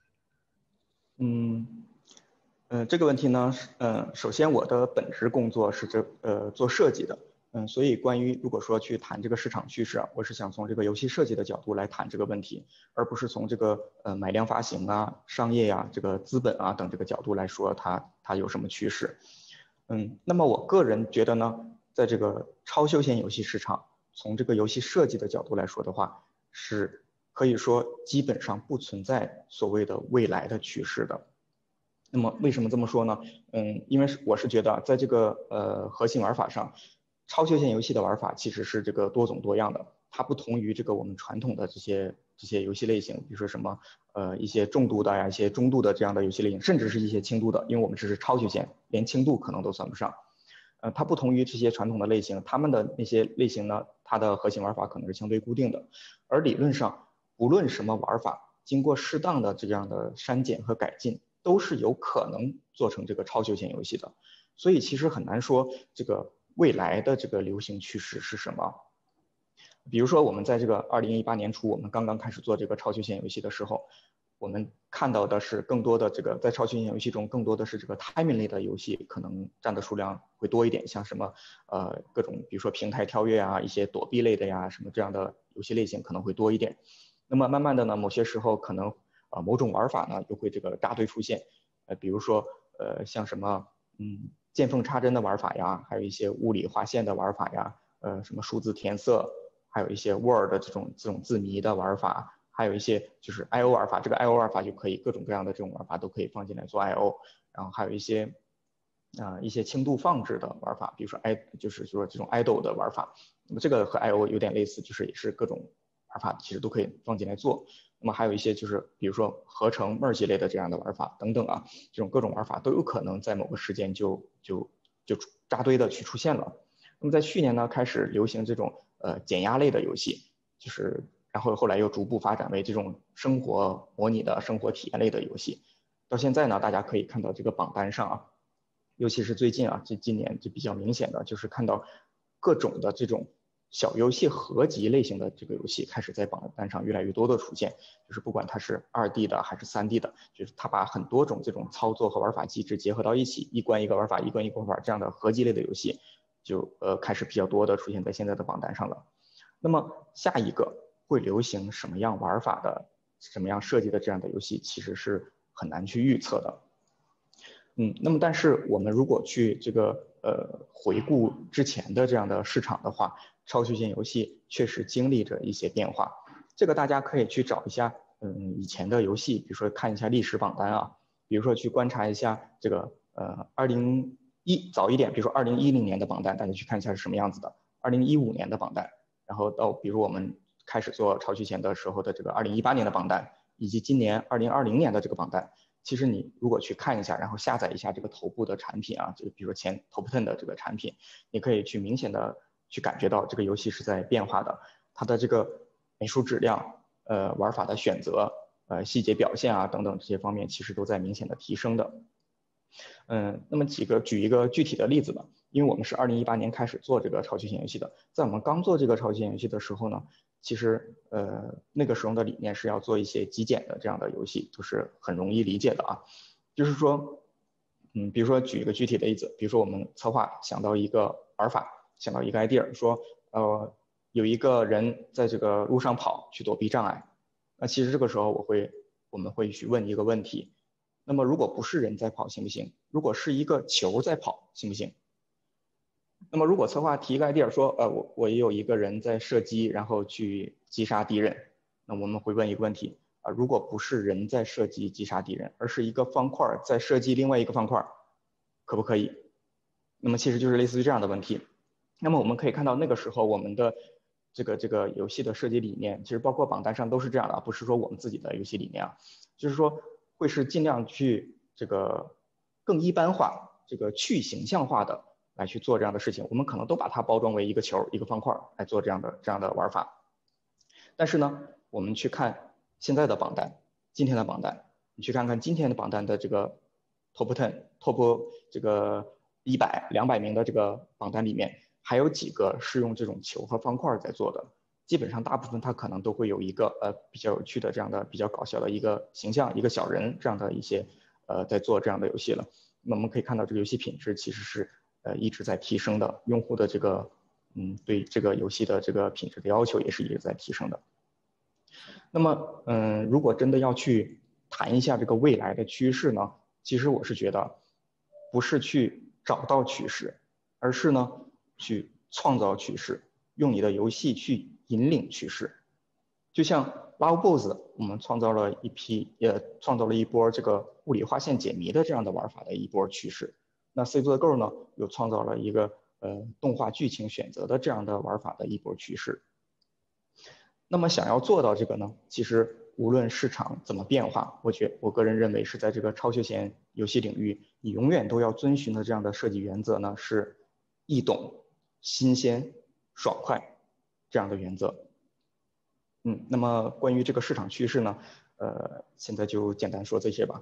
嗯，呃，这个问题呢，呃，首先我的本职工作是这呃做设计的，嗯，所以关于如果说去谈这个市场趋势啊，我是想从这个游戏设计的角度来谈这个问题，而不是从这个呃买量发行啊、商业呀、这个资本啊等这个角度来说它它有什么趋势。嗯，那么我个人觉得呢，在这个超休闲游戏市场，从这个游戏设计的角度来说的话，是可以说基本上不存在所谓的未来的趋势的。那么为什么这么说呢？嗯，因为我是觉得在这个呃核心玩法上，超休闲游戏的玩法其实是这个多种多样的，它不同于这个我们传统的这些这些游戏类型，比如说什么呃一些重度的呀、一些中度的这样的游戏类型，甚至是一些轻度的，因为我们这是超休闲，连轻度可能都算不上。呃，它不同于这些传统的类型，他们的那些类型呢，它的核心玩法可能是相对固定的，而理论上不论什么玩法，经过适当的这样的删减和改进，都是有可能做成这个超休闲游戏的。所以其实很难说这个未来的这个流行趋势是什么。比如说我们在这个二零一八年初，我们刚刚开始做这个超休闲游戏的时候，我们看到的是更多的这个在超休闲游戏中，更多的是这个 timing 类的游戏，可能占的数量会多一点，像什么呃各种比如说平台跳跃啊，一些躲避类的呀，什么这样的游戏类型可能会多一点。那么慢慢的呢，某些时候可能啊、呃、某种玩法呢又会这个扎堆出现，呃比如说呃像什么嗯见缝插针的玩法呀，还有一些物理划线的玩法呀，呃什么数字填色，还有一些 Word 的这种这种字谜的玩法。还有一些就是 I O 玩法，这个 I O 玩法就可以各种各样的这种玩法都可以放进来做 I O， 然后还有一些啊、呃、一些轻度放置的玩法，比如说 I 就是说这种 idle 的玩法，那么这个和 I O 有点类似，就是也是各种玩法其实都可以放进来做。那么还有一些就是比如说合成 merge 类的这样的玩法等等啊，这种各种玩法都有可能在某个时间就就就扎堆的去出现了。那么在去年呢，开始流行这种呃减压类的游戏，就是然后后来又逐步发展为这种生活模拟的生活体验类的游戏。到现在呢，大家可以看到这个榜单上啊，尤其是最近啊，这今年就比较明显的就是看到各种的这种小游戏合集类型的这个游戏开始在榜单上越来越多的出现，就是不管它是二 D 的还是三 D 的，就是它把很多种这种操作和玩法机制结合到一起，一关一个玩法，一关一个玩法这样的合集类的游戏，就呃开始比较多的出现在现在的榜单上了。那么下一个会流行什么样玩法的、什么样设计的这样的游戏，其实是很难去预测的。嗯，那么但是我们如果去这个呃回顾之前的这样的市场的话，超休闲游戏确实经历着一些变化。这个大家可以去找一下，嗯，以前的游戏，比如说看一下历史榜单啊，比如说去观察一下这个呃二零一早一点，比如说二零一零年的榜单，大家去看一下是什么样子的，二零一五年的榜单。然后到比如我们开始做超休闲的时候的这个二零一八年的榜单，以及今年二零二零年的这个榜单，其实你如果去看一下，然后下载一下这个头部的产品啊，就比如说前 top ten 的这个产品，你可以去明显的去感觉到这个游戏是在变化的，它的这个美术质量、呃玩法的选择、呃细节表现啊等等这些方面，其实都在明显的提升的。嗯，那么几个举一个具体的例子吧，因为我们是二零一八年开始做这个超休闲游戏的，在我们刚做这个超休闲游戏的时候呢， 其实呃那个时候的理念是要做一些极简的这样的游戏，就是很容易理解的啊。就是说，嗯，比如说举一个具体的例子，比如说我们策划想到一个玩法，想到一个 idea， 说呃有一个人在这个路上跑去躲避障碍，那其实这个时候我会我们会去问一个问题，那么如果不是人在跑行不行？如果是一个球在跑行不行？那么如果策划提一个 idea 说，呃，我我也有一个人在射击，然后去击杀敌人，那我们会问一个问题啊、呃，如果不是人在射击击杀敌人，而是一个方块在射击另外一个方块，可不可以？那么其实就是类似于这样的问题。那么我们可以看到那个时候我们的这个这个游戏的设计理念，其实包括榜单上都是这样的，不是说我们自己的游戏理念啊，就是说会是尽量去这个更一般化、这个去形象化的来去做这样的事情。我们可能都把它包装为一个球、一个方块来做这样的这样的玩法。但是呢，我们去看现在的榜单，今天的榜单，你去看看今天的榜单的这个 top ten、top 这个一百、两百名的这个榜单里面，还有几个是用这种球和方块在做的。基本上大部分它可能都会有一个呃比较有趣的这样的比较搞笑的一个形象，一个小人这样的一些呃在做这样的游戏了。那么我们可以看到这个游戏品质其实是呃一直在提升的，用户的这个嗯对这个游戏的这个品质的要求也是一直在提升的。那么嗯，如果真的要去谈一下这个未来的趋势呢，其实我是觉得不是去找到趋势，而是呢去创造趋势，用你的游戏去引领趋势。就像 Loveboss， 我们创造了一批，也创造了一波这个物理划线解谜的这样的玩法的一波趋势。那 SupertapX 呢，又创造了一个呃动画剧情选择的这样的玩法的一波趋势。那么想要做到这个呢，其实无论市场怎么变化，我觉我个人认为是在这个超休闲游戏领域，你永远都要遵循的这样的设计原则呢，是易懂、新鲜、爽快这样的原则。嗯，那么关于这个市场趋势呢，呃，现在就简单说这些吧。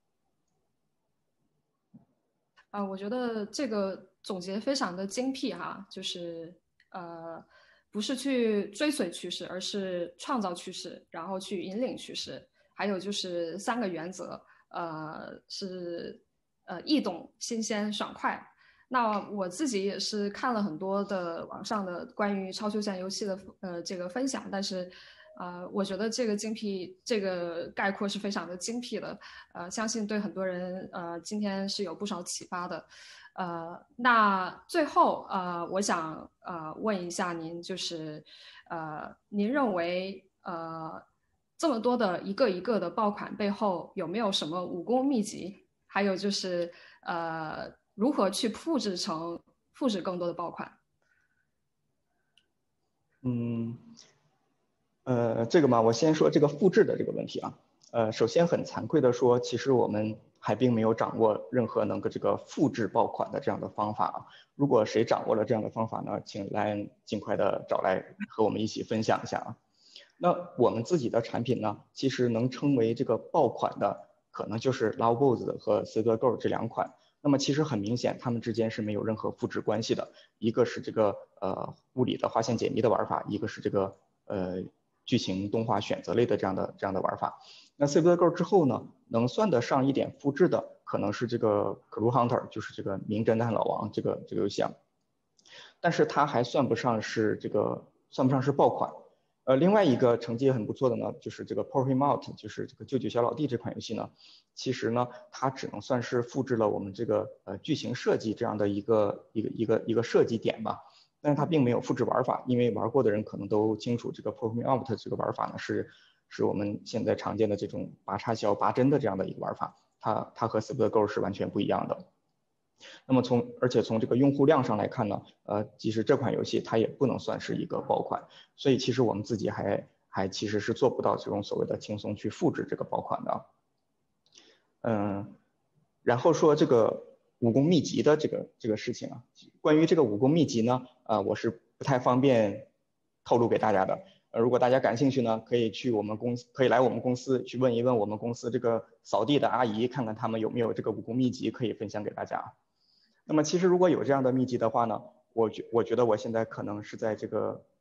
啊、呃，我觉得这个总结非常的精辟哈，就是呃，不是去追随趋势，而是创造趋势，然后去引领趋势。还有就是三个原则，呃，是呃易懂、新鲜、爽快。那我自己也是看了很多的网上的关于超休闲游戏的呃这个分享，但是呃我觉得这个精辟这个概括是非常的精辟的，呃相信对很多人呃今天是有不少启发的。呃那最后呃我想呃问一下您，就是呃您认为呃这么多的一个一个的爆款背后有没有什么武功秘籍？还有就是呃如何去复制成复制更多的爆款？ 嗯，呃，这个嘛，我先说这个复制的这个问题啊。呃，首先很惭愧的说，其实我们还并没有掌握任何能够这个复制爆款的这样的方法啊。如果谁掌握了这样的方法呢，请来尽快的找来和我们一起分享一下啊。那我们自己的产品呢，其实能称为这个爆款的，可能就是 Loveboss 和 SupertapX 这两款。那么其实很明显，它们之间是没有任何复制关系的。一个是这个呃物理的划线解谜的玩法，一个是这个呃剧情动画选择类的这样的这样的玩法。那 SupertapX 之后呢，能算得上一点复制的，可能是这个 Clue Hunter， 就是这个名侦探老王这个这个游戏啊。但是它还算不上是这个算不上是爆款。呃，另外一个成绩也很不错的呢，就是这个 Pour Him Out， 就是这个救救小老弟这款游戏呢，其实呢，它只能算是复制了我们这个呃剧情设计这样的一个一个一个一个设计点吧，但是它并没有复制玩法，因为玩过的人可能都清楚，这个 Pour Him Out 这个玩法呢是是我们现在常见的这种拔插销、拔针的这样的一个玩法，它它和 SupertapX 是完全不一样的。那么从而且从这个用户量上来看呢，呃，即使这款游戏它也不能算是一个爆款，所以其实我们自己还还其实是做不到这种所谓的轻松去复制这个爆款的。嗯，然后说这个武功秘籍的这个这个事情啊，关于这个武功秘籍呢，呃，我是不太方便透露给大家的。呃，如果大家感兴趣呢，可以去我们公司，可以来我们公司去问一问我们公司这个扫地的阿姨，看看他们有没有这个武功秘籍可以分享给大家。那么其实如果有这样的秘籍的话呢，我觉我觉得我现在可能是在这个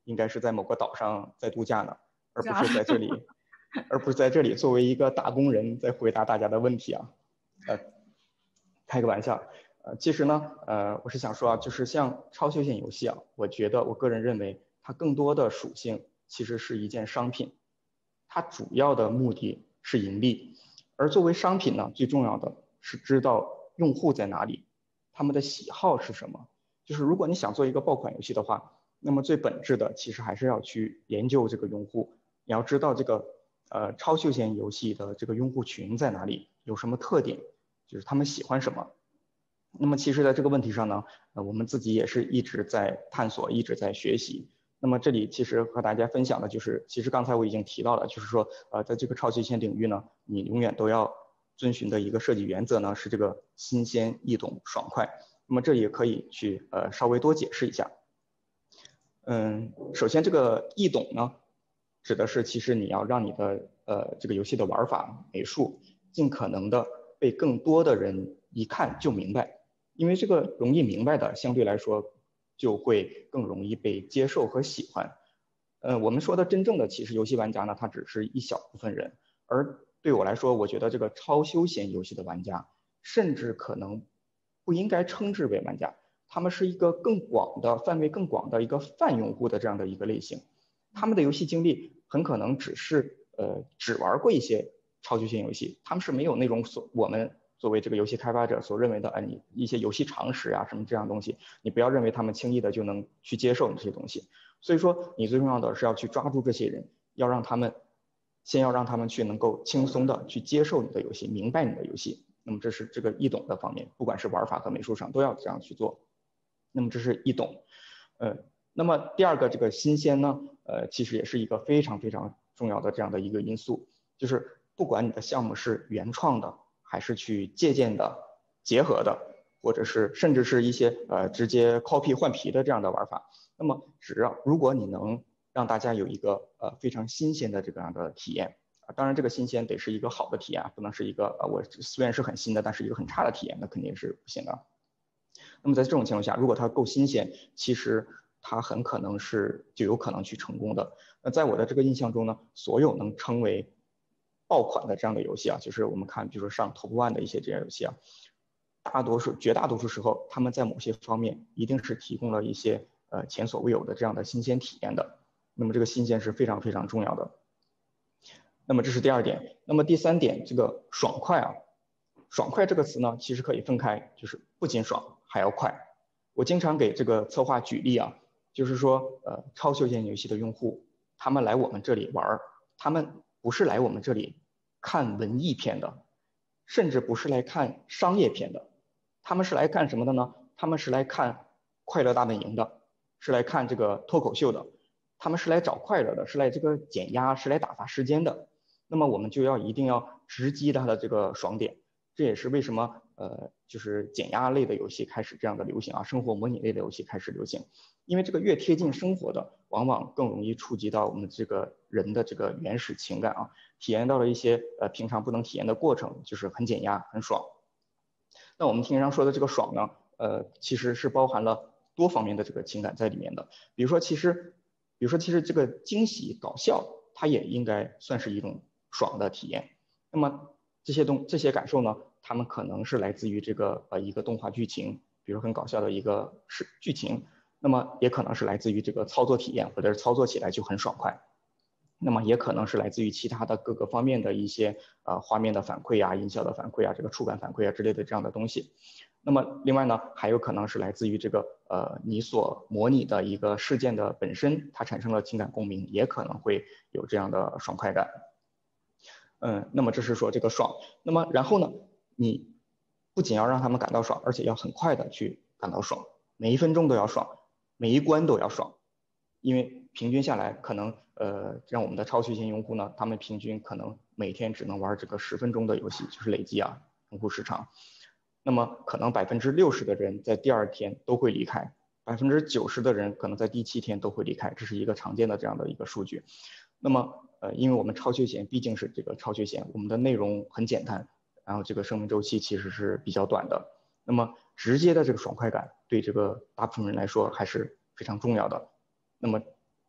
应该是在某个岛上在度假呢，而不是在这里，而不是在这里作为一个打工人在回答大家的问题啊。呃，开个玩笑。呃，其实呢，呃，我是想说啊，就是像超休闲游戏啊，我觉得我个人认为它更多的属性其实是一件商品，它主要的目的是盈利。而作为商品呢，最重要的是知道用户在哪里，他们的喜好是什么。就是如果你想做一个爆款游戏的话，那么最本质的其实还是要去研究这个用户，你要知道这个呃超休闲游戏的这个用户群在哪里，有什么特点，就是他们喜欢什么。那么其实在这个问题上呢，呃，我们自己也是一直在探索，一直在学习。那么这里其实和大家分享的就是，其实刚才我已经提到了，就是说，呃，在这个超休闲领域呢，你永远都要遵循的一个设计原则呢，是这个新鲜、易懂、爽快。那么这也可以去呃稍微多解释一下。嗯，首先这个易懂呢，指的是其实你要让你的呃这个游戏的玩法、美术尽可能的被更多的人一看就明白。因为这个容易明白的，相对来说就会更容易被接受和喜欢。呃，我们说的真正的其实游戏玩家呢，他只是一小部分人，而对我来说，我觉得这个超休闲游戏的玩家，甚至可能不应该称之为玩家，他们是一个更广的范围更广的一个泛用户的这样的一个类型。他们的游戏经历很可能只是呃只玩过一些超休闲游戏，他们是没有那种所我们作为这个游戏开发者所认为的，哎，你一些游戏常识啊什么这样东西，你不要认为他们轻易的就能去接受这些东西。所以说，你最重要的是要去抓住这些人，要让他们，先要让他们去能够轻松的去接受你的游戏，明白你的游戏。那么这是这个易懂的方面，不管是玩法和美术上都要这样去做。那么这是易懂，呃，那么第二个这个新鲜呢，呃，其实也是一个非常非常重要的这样的一个因素，就是不管你的项目是原创的，还是去借鉴的、结合的，或者是甚至是一些呃直接 copy 换皮的这样的玩法，那么只要如果你能让大家有一个呃非常新鲜的这个样的体验啊，当然这个新鲜得是一个好的体验，不能是一个呃我虽然是很新的，但是一个很差的体验，那肯定是不行的。那么在这种情况下，如果它够新鲜，其实它很可能是就有可能去成功的。那在我的这个印象中呢，所有能称为爆款的这样的游戏啊，就是我们看，比如说上 top one 的一些这些游戏啊，大多数绝大多数时候，他们在某些方面一定是提供了一些呃前所未有的这样的新鲜体验的。那么这个新鲜是非常非常重要的。那么这是第二点。那么第三点，这个爽快啊，爽快这个词呢，其实可以分开，就是不仅爽还要快。我经常给这个策划举例啊，就是说，呃，超休闲游戏的用户，他们来我们这里玩，他们不是来我们这里看文艺片的，甚至不是来看商业片的，他们是来干什么的呢？他们是来看《快乐大本营》的，是来看这个脱口秀的，他们是来找快乐的，是来这个减压，是来打发时间的。那么我们就要一定要直击它的这个爽点。这也是为什么呃，就是减压类的游戏开始这样的流行啊，生活模拟类的游戏开始流行，因为这个越贴近生活的，往往更容易触及到我们这个人的这个原始情感啊，体验到了一些呃平常不能体验的过程，就是很减压、很爽。那我们经常说的这个爽呢，呃，其实是包含了多方面的这个情感在里面的。比如说，其实，比如说，其实这个惊喜、搞笑，它也应该算是一种爽的体验。那么这些东这些感受呢，他们可能是来自于这个呃一个动画剧情，比如很搞笑的一个是剧情，那么也可能是来自于这个操作体验，或者是操作起来就很爽快。那么也可能是来自于其他的各个方面的一些呃画面的反馈啊、音效的反馈啊、这个触感反馈啊之类的这样的东西。那么另外呢，还有可能是来自于这个呃你所模拟的一个事件的本身，它产生了情感共鸣，也可能会有这样的爽快感。嗯，那么这是说这个爽。那么然后呢，你不仅要让他们感到爽，而且要很快的去感到爽，每一分钟都要爽，每一关都要爽。因为平均下来，可能呃让我们的超休闲用户呢，他们平均可能每天只能玩这个十分钟的游戏，就是累计啊用户时长。那么可能百分之六十的人在第二天都会离开，百分之九十的人可能在第七天都会离开，这是一个常见的这样的一个数据。那么呃，因为我们超休闲毕竟是这个超休闲，我们的内容很简单，然后这个生命周期其实是比较短的。那么直接的这个爽快感对这个大部分人来说还是非常重要的。那么，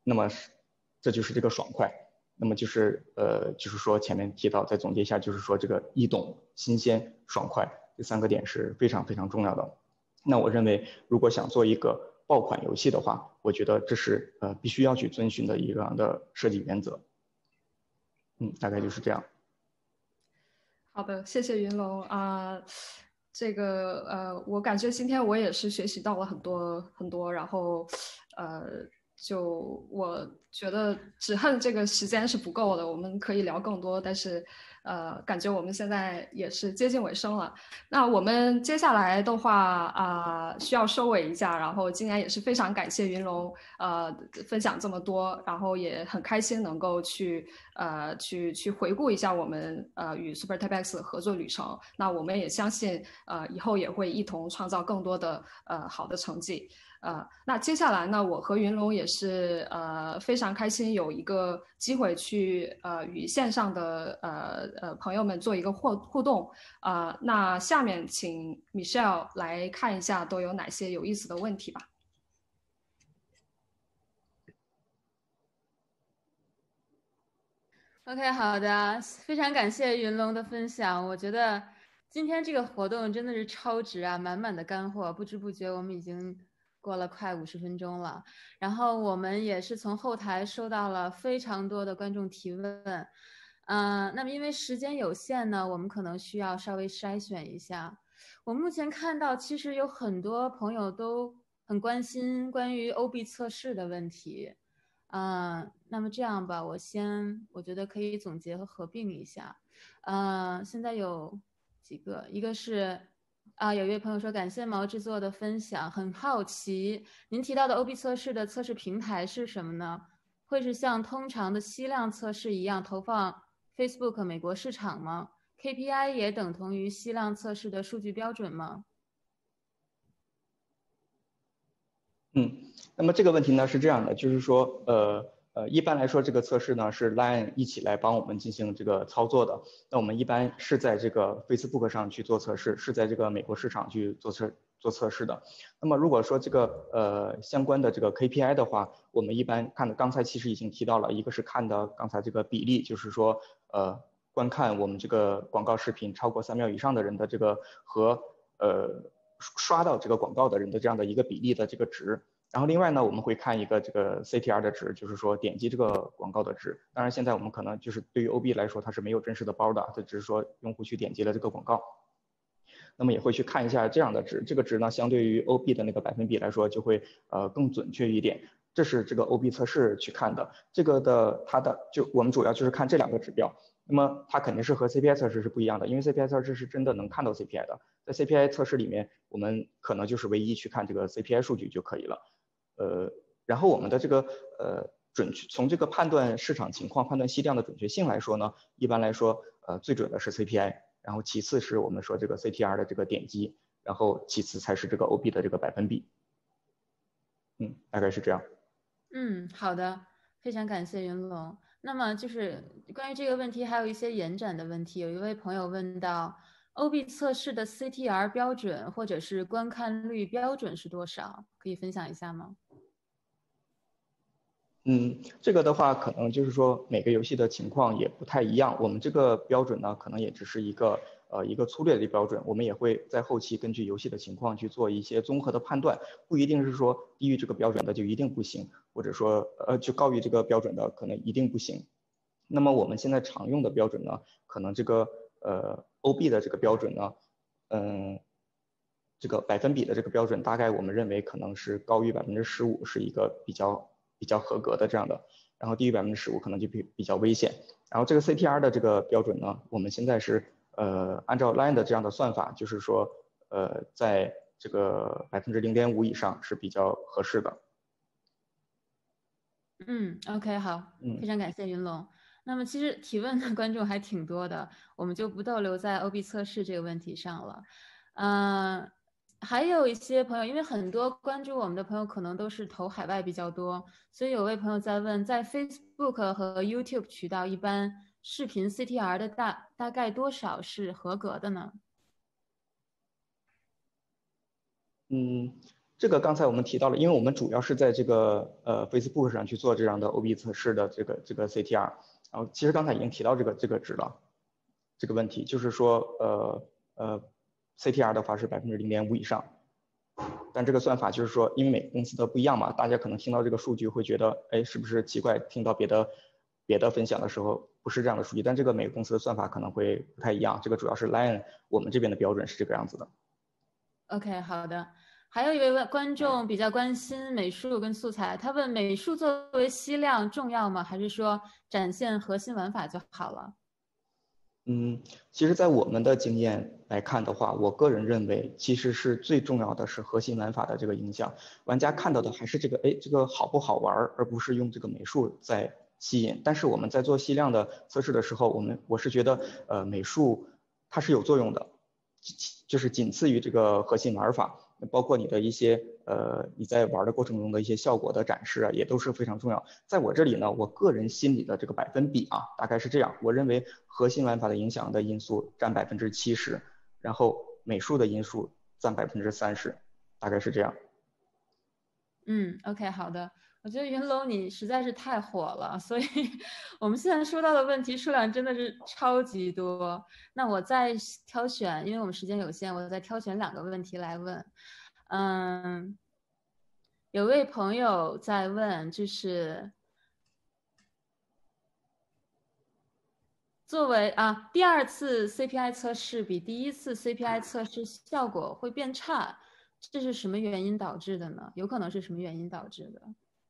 那么这就是这个爽快。那么就是呃，就是说前面提到，再总结一下，就是说这个易懂、新鲜、爽快这三个点是非常非常重要的。那我认为，如果想做一个爆款游戏的话，我觉得这是呃必须要去遵循的一个样的设计原则。嗯，大概就是这样。 好的，谢谢云龙啊、呃。这个呃，我感觉今天我也是学习到了很多很多，然后呃。就我觉得只恨这个时间是不够的，我们可以聊更多，但是呃，感觉我们现在也是接近尾声了。那我们接下来的话啊、呃，需要收尾一下。然后今年也是非常感谢云龙呃分享这么多，然后也很开心能够去呃去去回顾一下我们呃与 SupertapX 的合作旅程。那我们也相信呃以后也会一同创造更多的呃好的成绩。呃，那接下来呢，我和云龙也是呃非常开心有一个机会去呃与线上的呃呃朋友们做一个互互动啊、呃。那下面请 Michelle 来看一下都有哪些有意思的问题吧。 OK， 好的，非常感谢云龙的分享。我觉得今天这个活动真的是超值啊，满满的干货，不知不觉我们已经过了快五十分钟了。然后我们也是从后台收到了非常多的观众提问，嗯、呃，那么因为时间有限呢，我们可能需要稍微筛选一下。我目前看到，其实有很多朋友都很关心关于 O B 测试的问题。嗯、呃，那么这样吧，我先我觉得可以总结和合并一下。嗯、呃，现在有几个，一个是啊、呃，有一位朋友说感谢毛制作的分享，很好奇您提到的 O B 测试的测试平台是什么呢？会是像通常的吸量测试一样投放 Facebook 美国市场吗？ K P I 也等同于吸量测试的数据标准吗？ 嗯，那么这个问题呢是这样的，就是说，呃呃，一般来说，这个测试呢是 Line 一起来帮我们进行这个操作的。那我们一般是在这个 Facebook 上去做测试，是在这个美国市场去做测做测试的。那么如果说这个呃相关的这个 K P I 的话，我们一般看的，刚才其实已经提到了，一个是看的刚才这个比例，就是说，呃，观看我们这个广告视频超过三秒以上的人的这个和呃。刷到这个广告的人的这样的一个比例的这个值，然后另外呢，我们会看一个这个 C T R 的值，就是说点击这个广告的值。当然，现在我们可能就是对于 O B 来说，它是没有真实的包的，它只是说用户去点击了这个广告。那么也会去看一下这样的值，这个值呢，相对于 O B 的那个百分比来说，就会呃更准确一点。这是这个 O B 测试去看的，这个的它的就我们主要就是看这两个指标。那么它肯定是和 C P I 测试是不一样的，因为 C P I 测试是真的能看到 C P I 的。在 C P I 测试里面，我们可能就是唯一去看这个 C P I 数据就可以了。呃，然后我们的这个呃准确从这个判断市场情况、判断吸量的准确性来说呢，一般来说，呃最准的是 C P I， 然后其次是我们说这个 C T R 的这个点击，然后其次才是这个 O B 的这个百分比。嗯，大概是这样。 嗯，好的，非常感谢云龙。那么就是关于这个问题，还有一些延展的问题。有一位朋友问到 ，O B 测试的 C T R 标准或者是观看率标准是多少？可以分享一下吗？ 嗯，这个的话，可能就是说每个游戏的情况也不太一样。我们这个标准呢，可能也只是一个呃一个粗略的标准。我们也会在后期根据游戏的情况去做一些综合的判断，不一定是说低于这个标准的就一定不行，或者说呃就高于这个标准的可能一定不行。那么我们现在常用的标准呢，可能这个呃 O B 的这个标准呢，嗯，这个百分比的这个标准，大概我们认为可能是高于百分之十五，是一个比较比较合格的这样的，然后低于百分之十五可能就比比较危险。然后这个 C T R 的这个标准呢，我们现在是呃按照 Line 的这样的算法，就是说呃在这个百分之零点五以上是比较合适的。 嗯 ，OK， 好，非常感谢云龙。那么其实提问的观众还挺多的，我们就不逗留在 O B 测试这个问题上了。嗯、呃，还有一些朋友，因为很多关注我们的朋友可能都是投海外比较多，所以有位朋友在问，在 Facebook 和 YouTube 渠道，一般视频 C T R 的大大概多少是合格的呢？ 嗯， 这个刚才我们提到了，因为我们主要是在这个呃 Facebook 上去做这样的 O B 测试的这个这个 C T R， 然后其实刚才已经提到这个这个值了，这个问题就是说呃呃 C T R 的话是百分之零点五以上，但这个算法就是说，因为每个公司的不一样嘛，大家可能听到这个数据会觉得，哎，是不是奇怪？听到别的别的分享的时候不是这样的数据，但这个每个公司的算法可能会不太一样，这个主要是 Lion 我们这边的标准是这个样子的。 OK， 好的。还有一位观众比较关心美术跟素材，他问美术作为吸量重要吗？还是说展现核心玩法就好了？ 嗯，其实，在我们的经验来看的话，我个人认为，其实是最重要的是核心玩法的这个影响。玩家看到的还是这个，哎，这个好不好玩，而不是用这个美术在吸引。但是我们在做细量的测试的时候，我们我是觉得，呃，美术它是有作用的，就是仅次于这个核心玩法。包括你的一些呃你在玩的过程中的一些效果的展示啊，也都是非常重要。在我这里呢，我个人心里的这个百分比啊，大概是这样，我认为核心玩法的影响的因素占百分之七十，然后美术的因素占百分之三十，大概是这样。 嗯 ，OK， 好的。我觉得云龙你实在是太火了，所以我们现在收到的问题数量真的是超级多。那我再挑选，因为我们时间有限，我再挑选两个问题来问。嗯，有位朋友在问，就是作为啊第二次 C P I 测试比第一次 C P I 测试效果会变差，这是什么原因导致的呢？有可能是什么原因导致的？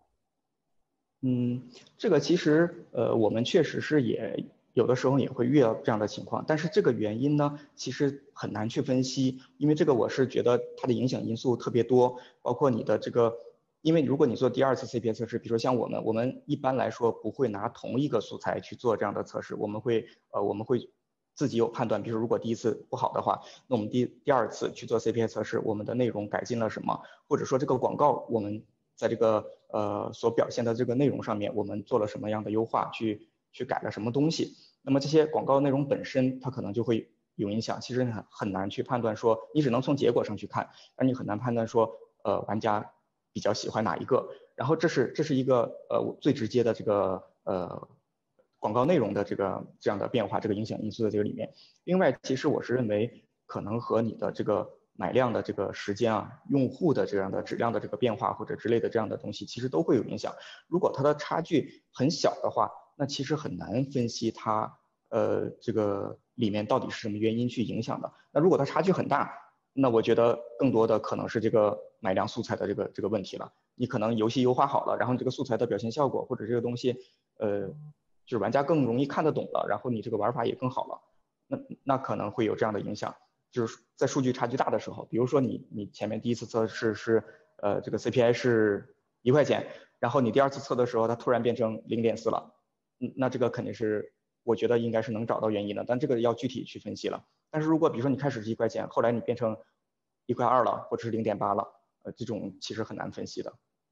嗯，这个其实呃，我们确实是也有的时候也会遇到这样的情况，但是这个原因呢，其实很难去分析，因为这个我是觉得它的影响因素特别多，包括你的这个，因为如果你做第二次 C P I 测试，比如说像我们，我们一般来说不会拿同一个素材去做这样的测试，我们会呃我们会自己有判断，比如说如果第一次不好的话，那我们第第二次去做 C P I 测试，我们的内容改进了什么，或者说这个广告我们在这个呃所表现的这个内容上面，我们做了什么样的优化，去去改了什么东西。那么这些广告内容本身，它可能就会有影响。其实很很难去判断说，你只能从结果上去看，而你很难判断说，呃，玩家比较喜欢哪一个。然后这是这是一个呃最直接的这个呃广告内容的这个这样的变化，这个影响因素的这个里面。另外，其实我是认为可能和你的这个买量的这个时间啊，用户的这样的质量的这个变化或者之类的这样的东西，其实都会有影响。如果它的差距很小的话，那其实很难分析它呃这个里面到底是什么原因去影响的。那如果它差距很大，那我觉得更多的可能是这个买量素材的这个这个问题了。你可能游戏优化好了，然后你这个素材的表现效果或者这个东西，呃，就是玩家更容易看得懂了，然后你这个玩法也更好了，那那可能会有这样的影响。就是在数据差距大的时候，比如说你你前面第一次测试是呃这个 C P I 是一块钱，然后你第二次测的时候它突然变成零点四了，嗯，那这个肯定是我觉得应该是能找到原因的，但这个要具体去分析了。但是如果比如说你开始是一块钱，后来你变成一块二了，或者是零点八了，呃，这种其实很难分析的。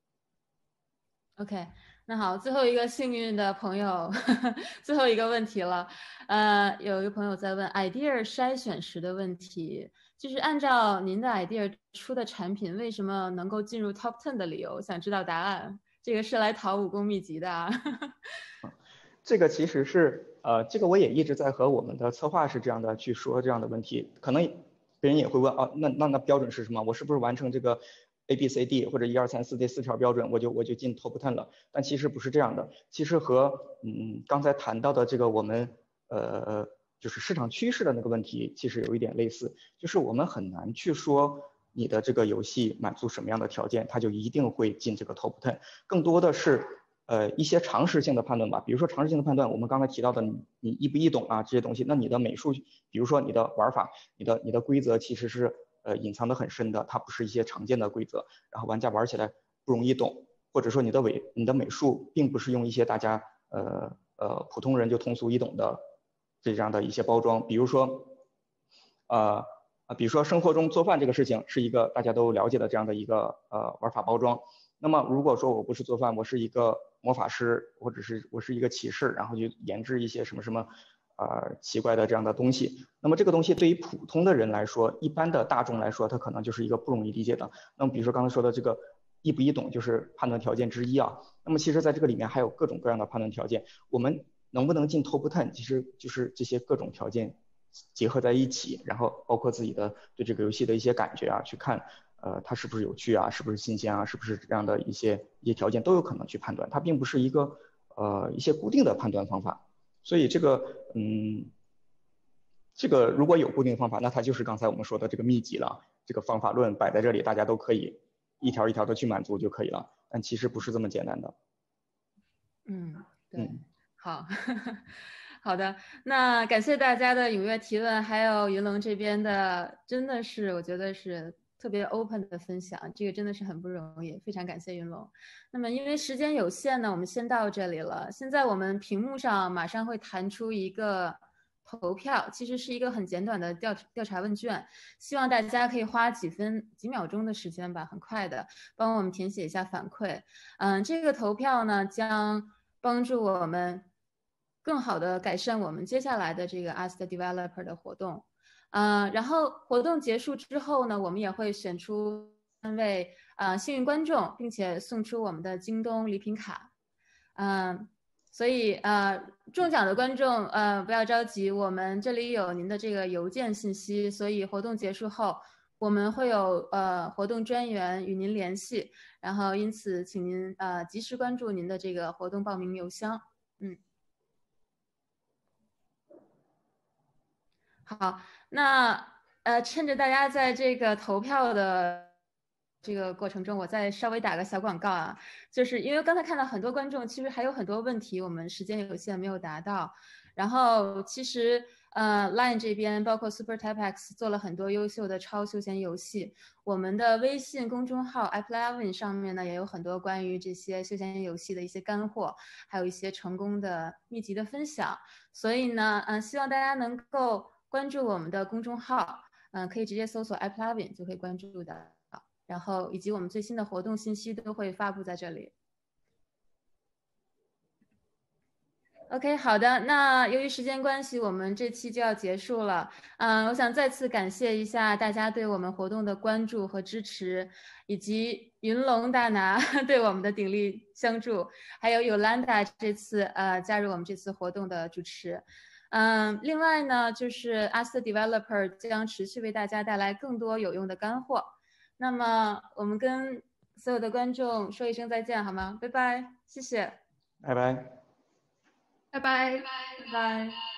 OK，那好，最后一个幸运的朋友，呵呵最后一个问题了。呃，有一个朋友在问 idea 筛选时的问题，就是按照您的 idea 出的产品，为什么能够进入 top ten 的理由，想知道答案。这个是来讨武功秘籍的啊。 这个其实是呃，这个我也一直在和我们的策划是这样的去说这样的问题，可能别人也会问啊，那那那标准是什么？我是不是完成这个 A B C D 或者一二三四这四条标准，我就我就进 top ten 了？但其实不是这样的，其实和嗯刚才谈到的这个我们呃就是市场趋势的那个问题其实有一点类似，就是我们很难去说你的这个游戏满足什么样的条件，它就一定会进这个 top ten， 更多的是呃一些常识性的判断吧，比如说常识性的判断，我们刚才提到的你你易不易懂啊这些东西，那你的美术，比如说你的玩法，你的你的规则其实是呃隐藏的很深的，它不是一些常见的规则，然后玩家玩起来不容易懂，或者说你的美你的美术并不是用一些大家呃呃普通人就通俗易懂的这样的一些包装，比如说呃啊比如说生活中做饭这个事情是一个大家都了解的这样的一个呃玩法包装。那么如果说我不是做饭，我是一个魔法师，或者是我是一个骑士，然后就研制一些什么什么呃奇怪的这样的东西。那么这个东西对于普通的人来说，一般的大众来说，它可能就是一个不容易理解的。那么比如说刚才说的这个易不易懂，就是判断条件之一啊。那么其实在这个里面还有各种各样的判断条件，我们能不能进 top ten， 其实就是这些各种条件结合在一起，然后包括自己的对这个游戏的一些感觉啊，去看呃它是不是有趣啊，是不是新鲜啊，是不是这样的一些一些条件都有可能去判断，它并不是一个呃一些固定的判断方法。所以这个嗯这个如果有固定方法，那它就是刚才我们说的这个秘籍了，这个方法论摆在这里，大家都可以一条一条的去满足就可以了，但其实不是这么简单的。 嗯，对， 嗯， 好。好的，那感谢大家的踊跃提问，还有云龙这边的，真的是我觉得是特别 open 的分享，这个真的是很不容易，非常感谢云龙。那么因为时间有限呢，我们先到这里了。现在我们屏幕上马上会弹出一个投票，其实是一个很简短的调调查问卷，希望大家可以花几分几秒钟的时间吧，很快的帮我们填写一下反馈。嗯，这个投票呢将帮助我们更好的改善我们接下来的这个 Ask the Developer 的活动。呃，然后活动结束之后呢，我们也会选出三位呃幸运观众，并且送出我们的京东礼品卡。嗯、呃，所以呃中奖的观众呃不要着急，我们这里有您的这个邮件信息，所以活动结束后我们会有呃活动专员与您联系，然后因此请您呃及时关注您的这个活动报名邮箱。嗯，好，那呃，趁着大家在这个投票的这个过程中，我再稍微打个小广告啊，就是因为刚才看到很多观众其实还有很多问题，我们时间有限没有答到。然后其实呃 Line 这边包括 SupertapX 做了很多优秀的超休闲游戏，我们的微信公众号 AppLovin 上面呢也有很多关于这些休闲游戏的一些干货，还有一些成功的秘籍的分享。所以呢，嗯、呃，希望大家能够关注我们的公众号，嗯、呃，可以直接搜索 AppLovin 就可以关注的，然后以及我们最新的活动信息都会发布在这里。OK， 好的，那由于时间关系，我们这期就要结束了。嗯，我想再次感谢一下大家对我们活动的关注和支持，以及云龙大拿对我们的鼎力相助，还有 Yolanda 这次呃加入我们这次活动的主持。嗯，另外呢，就是 Ask the Developer 将持续为大家带来更多有用的干货。那么我们跟所有的观众说一声再见好吗？拜拜，谢谢， 拜拜。 拜拜， 拜拜。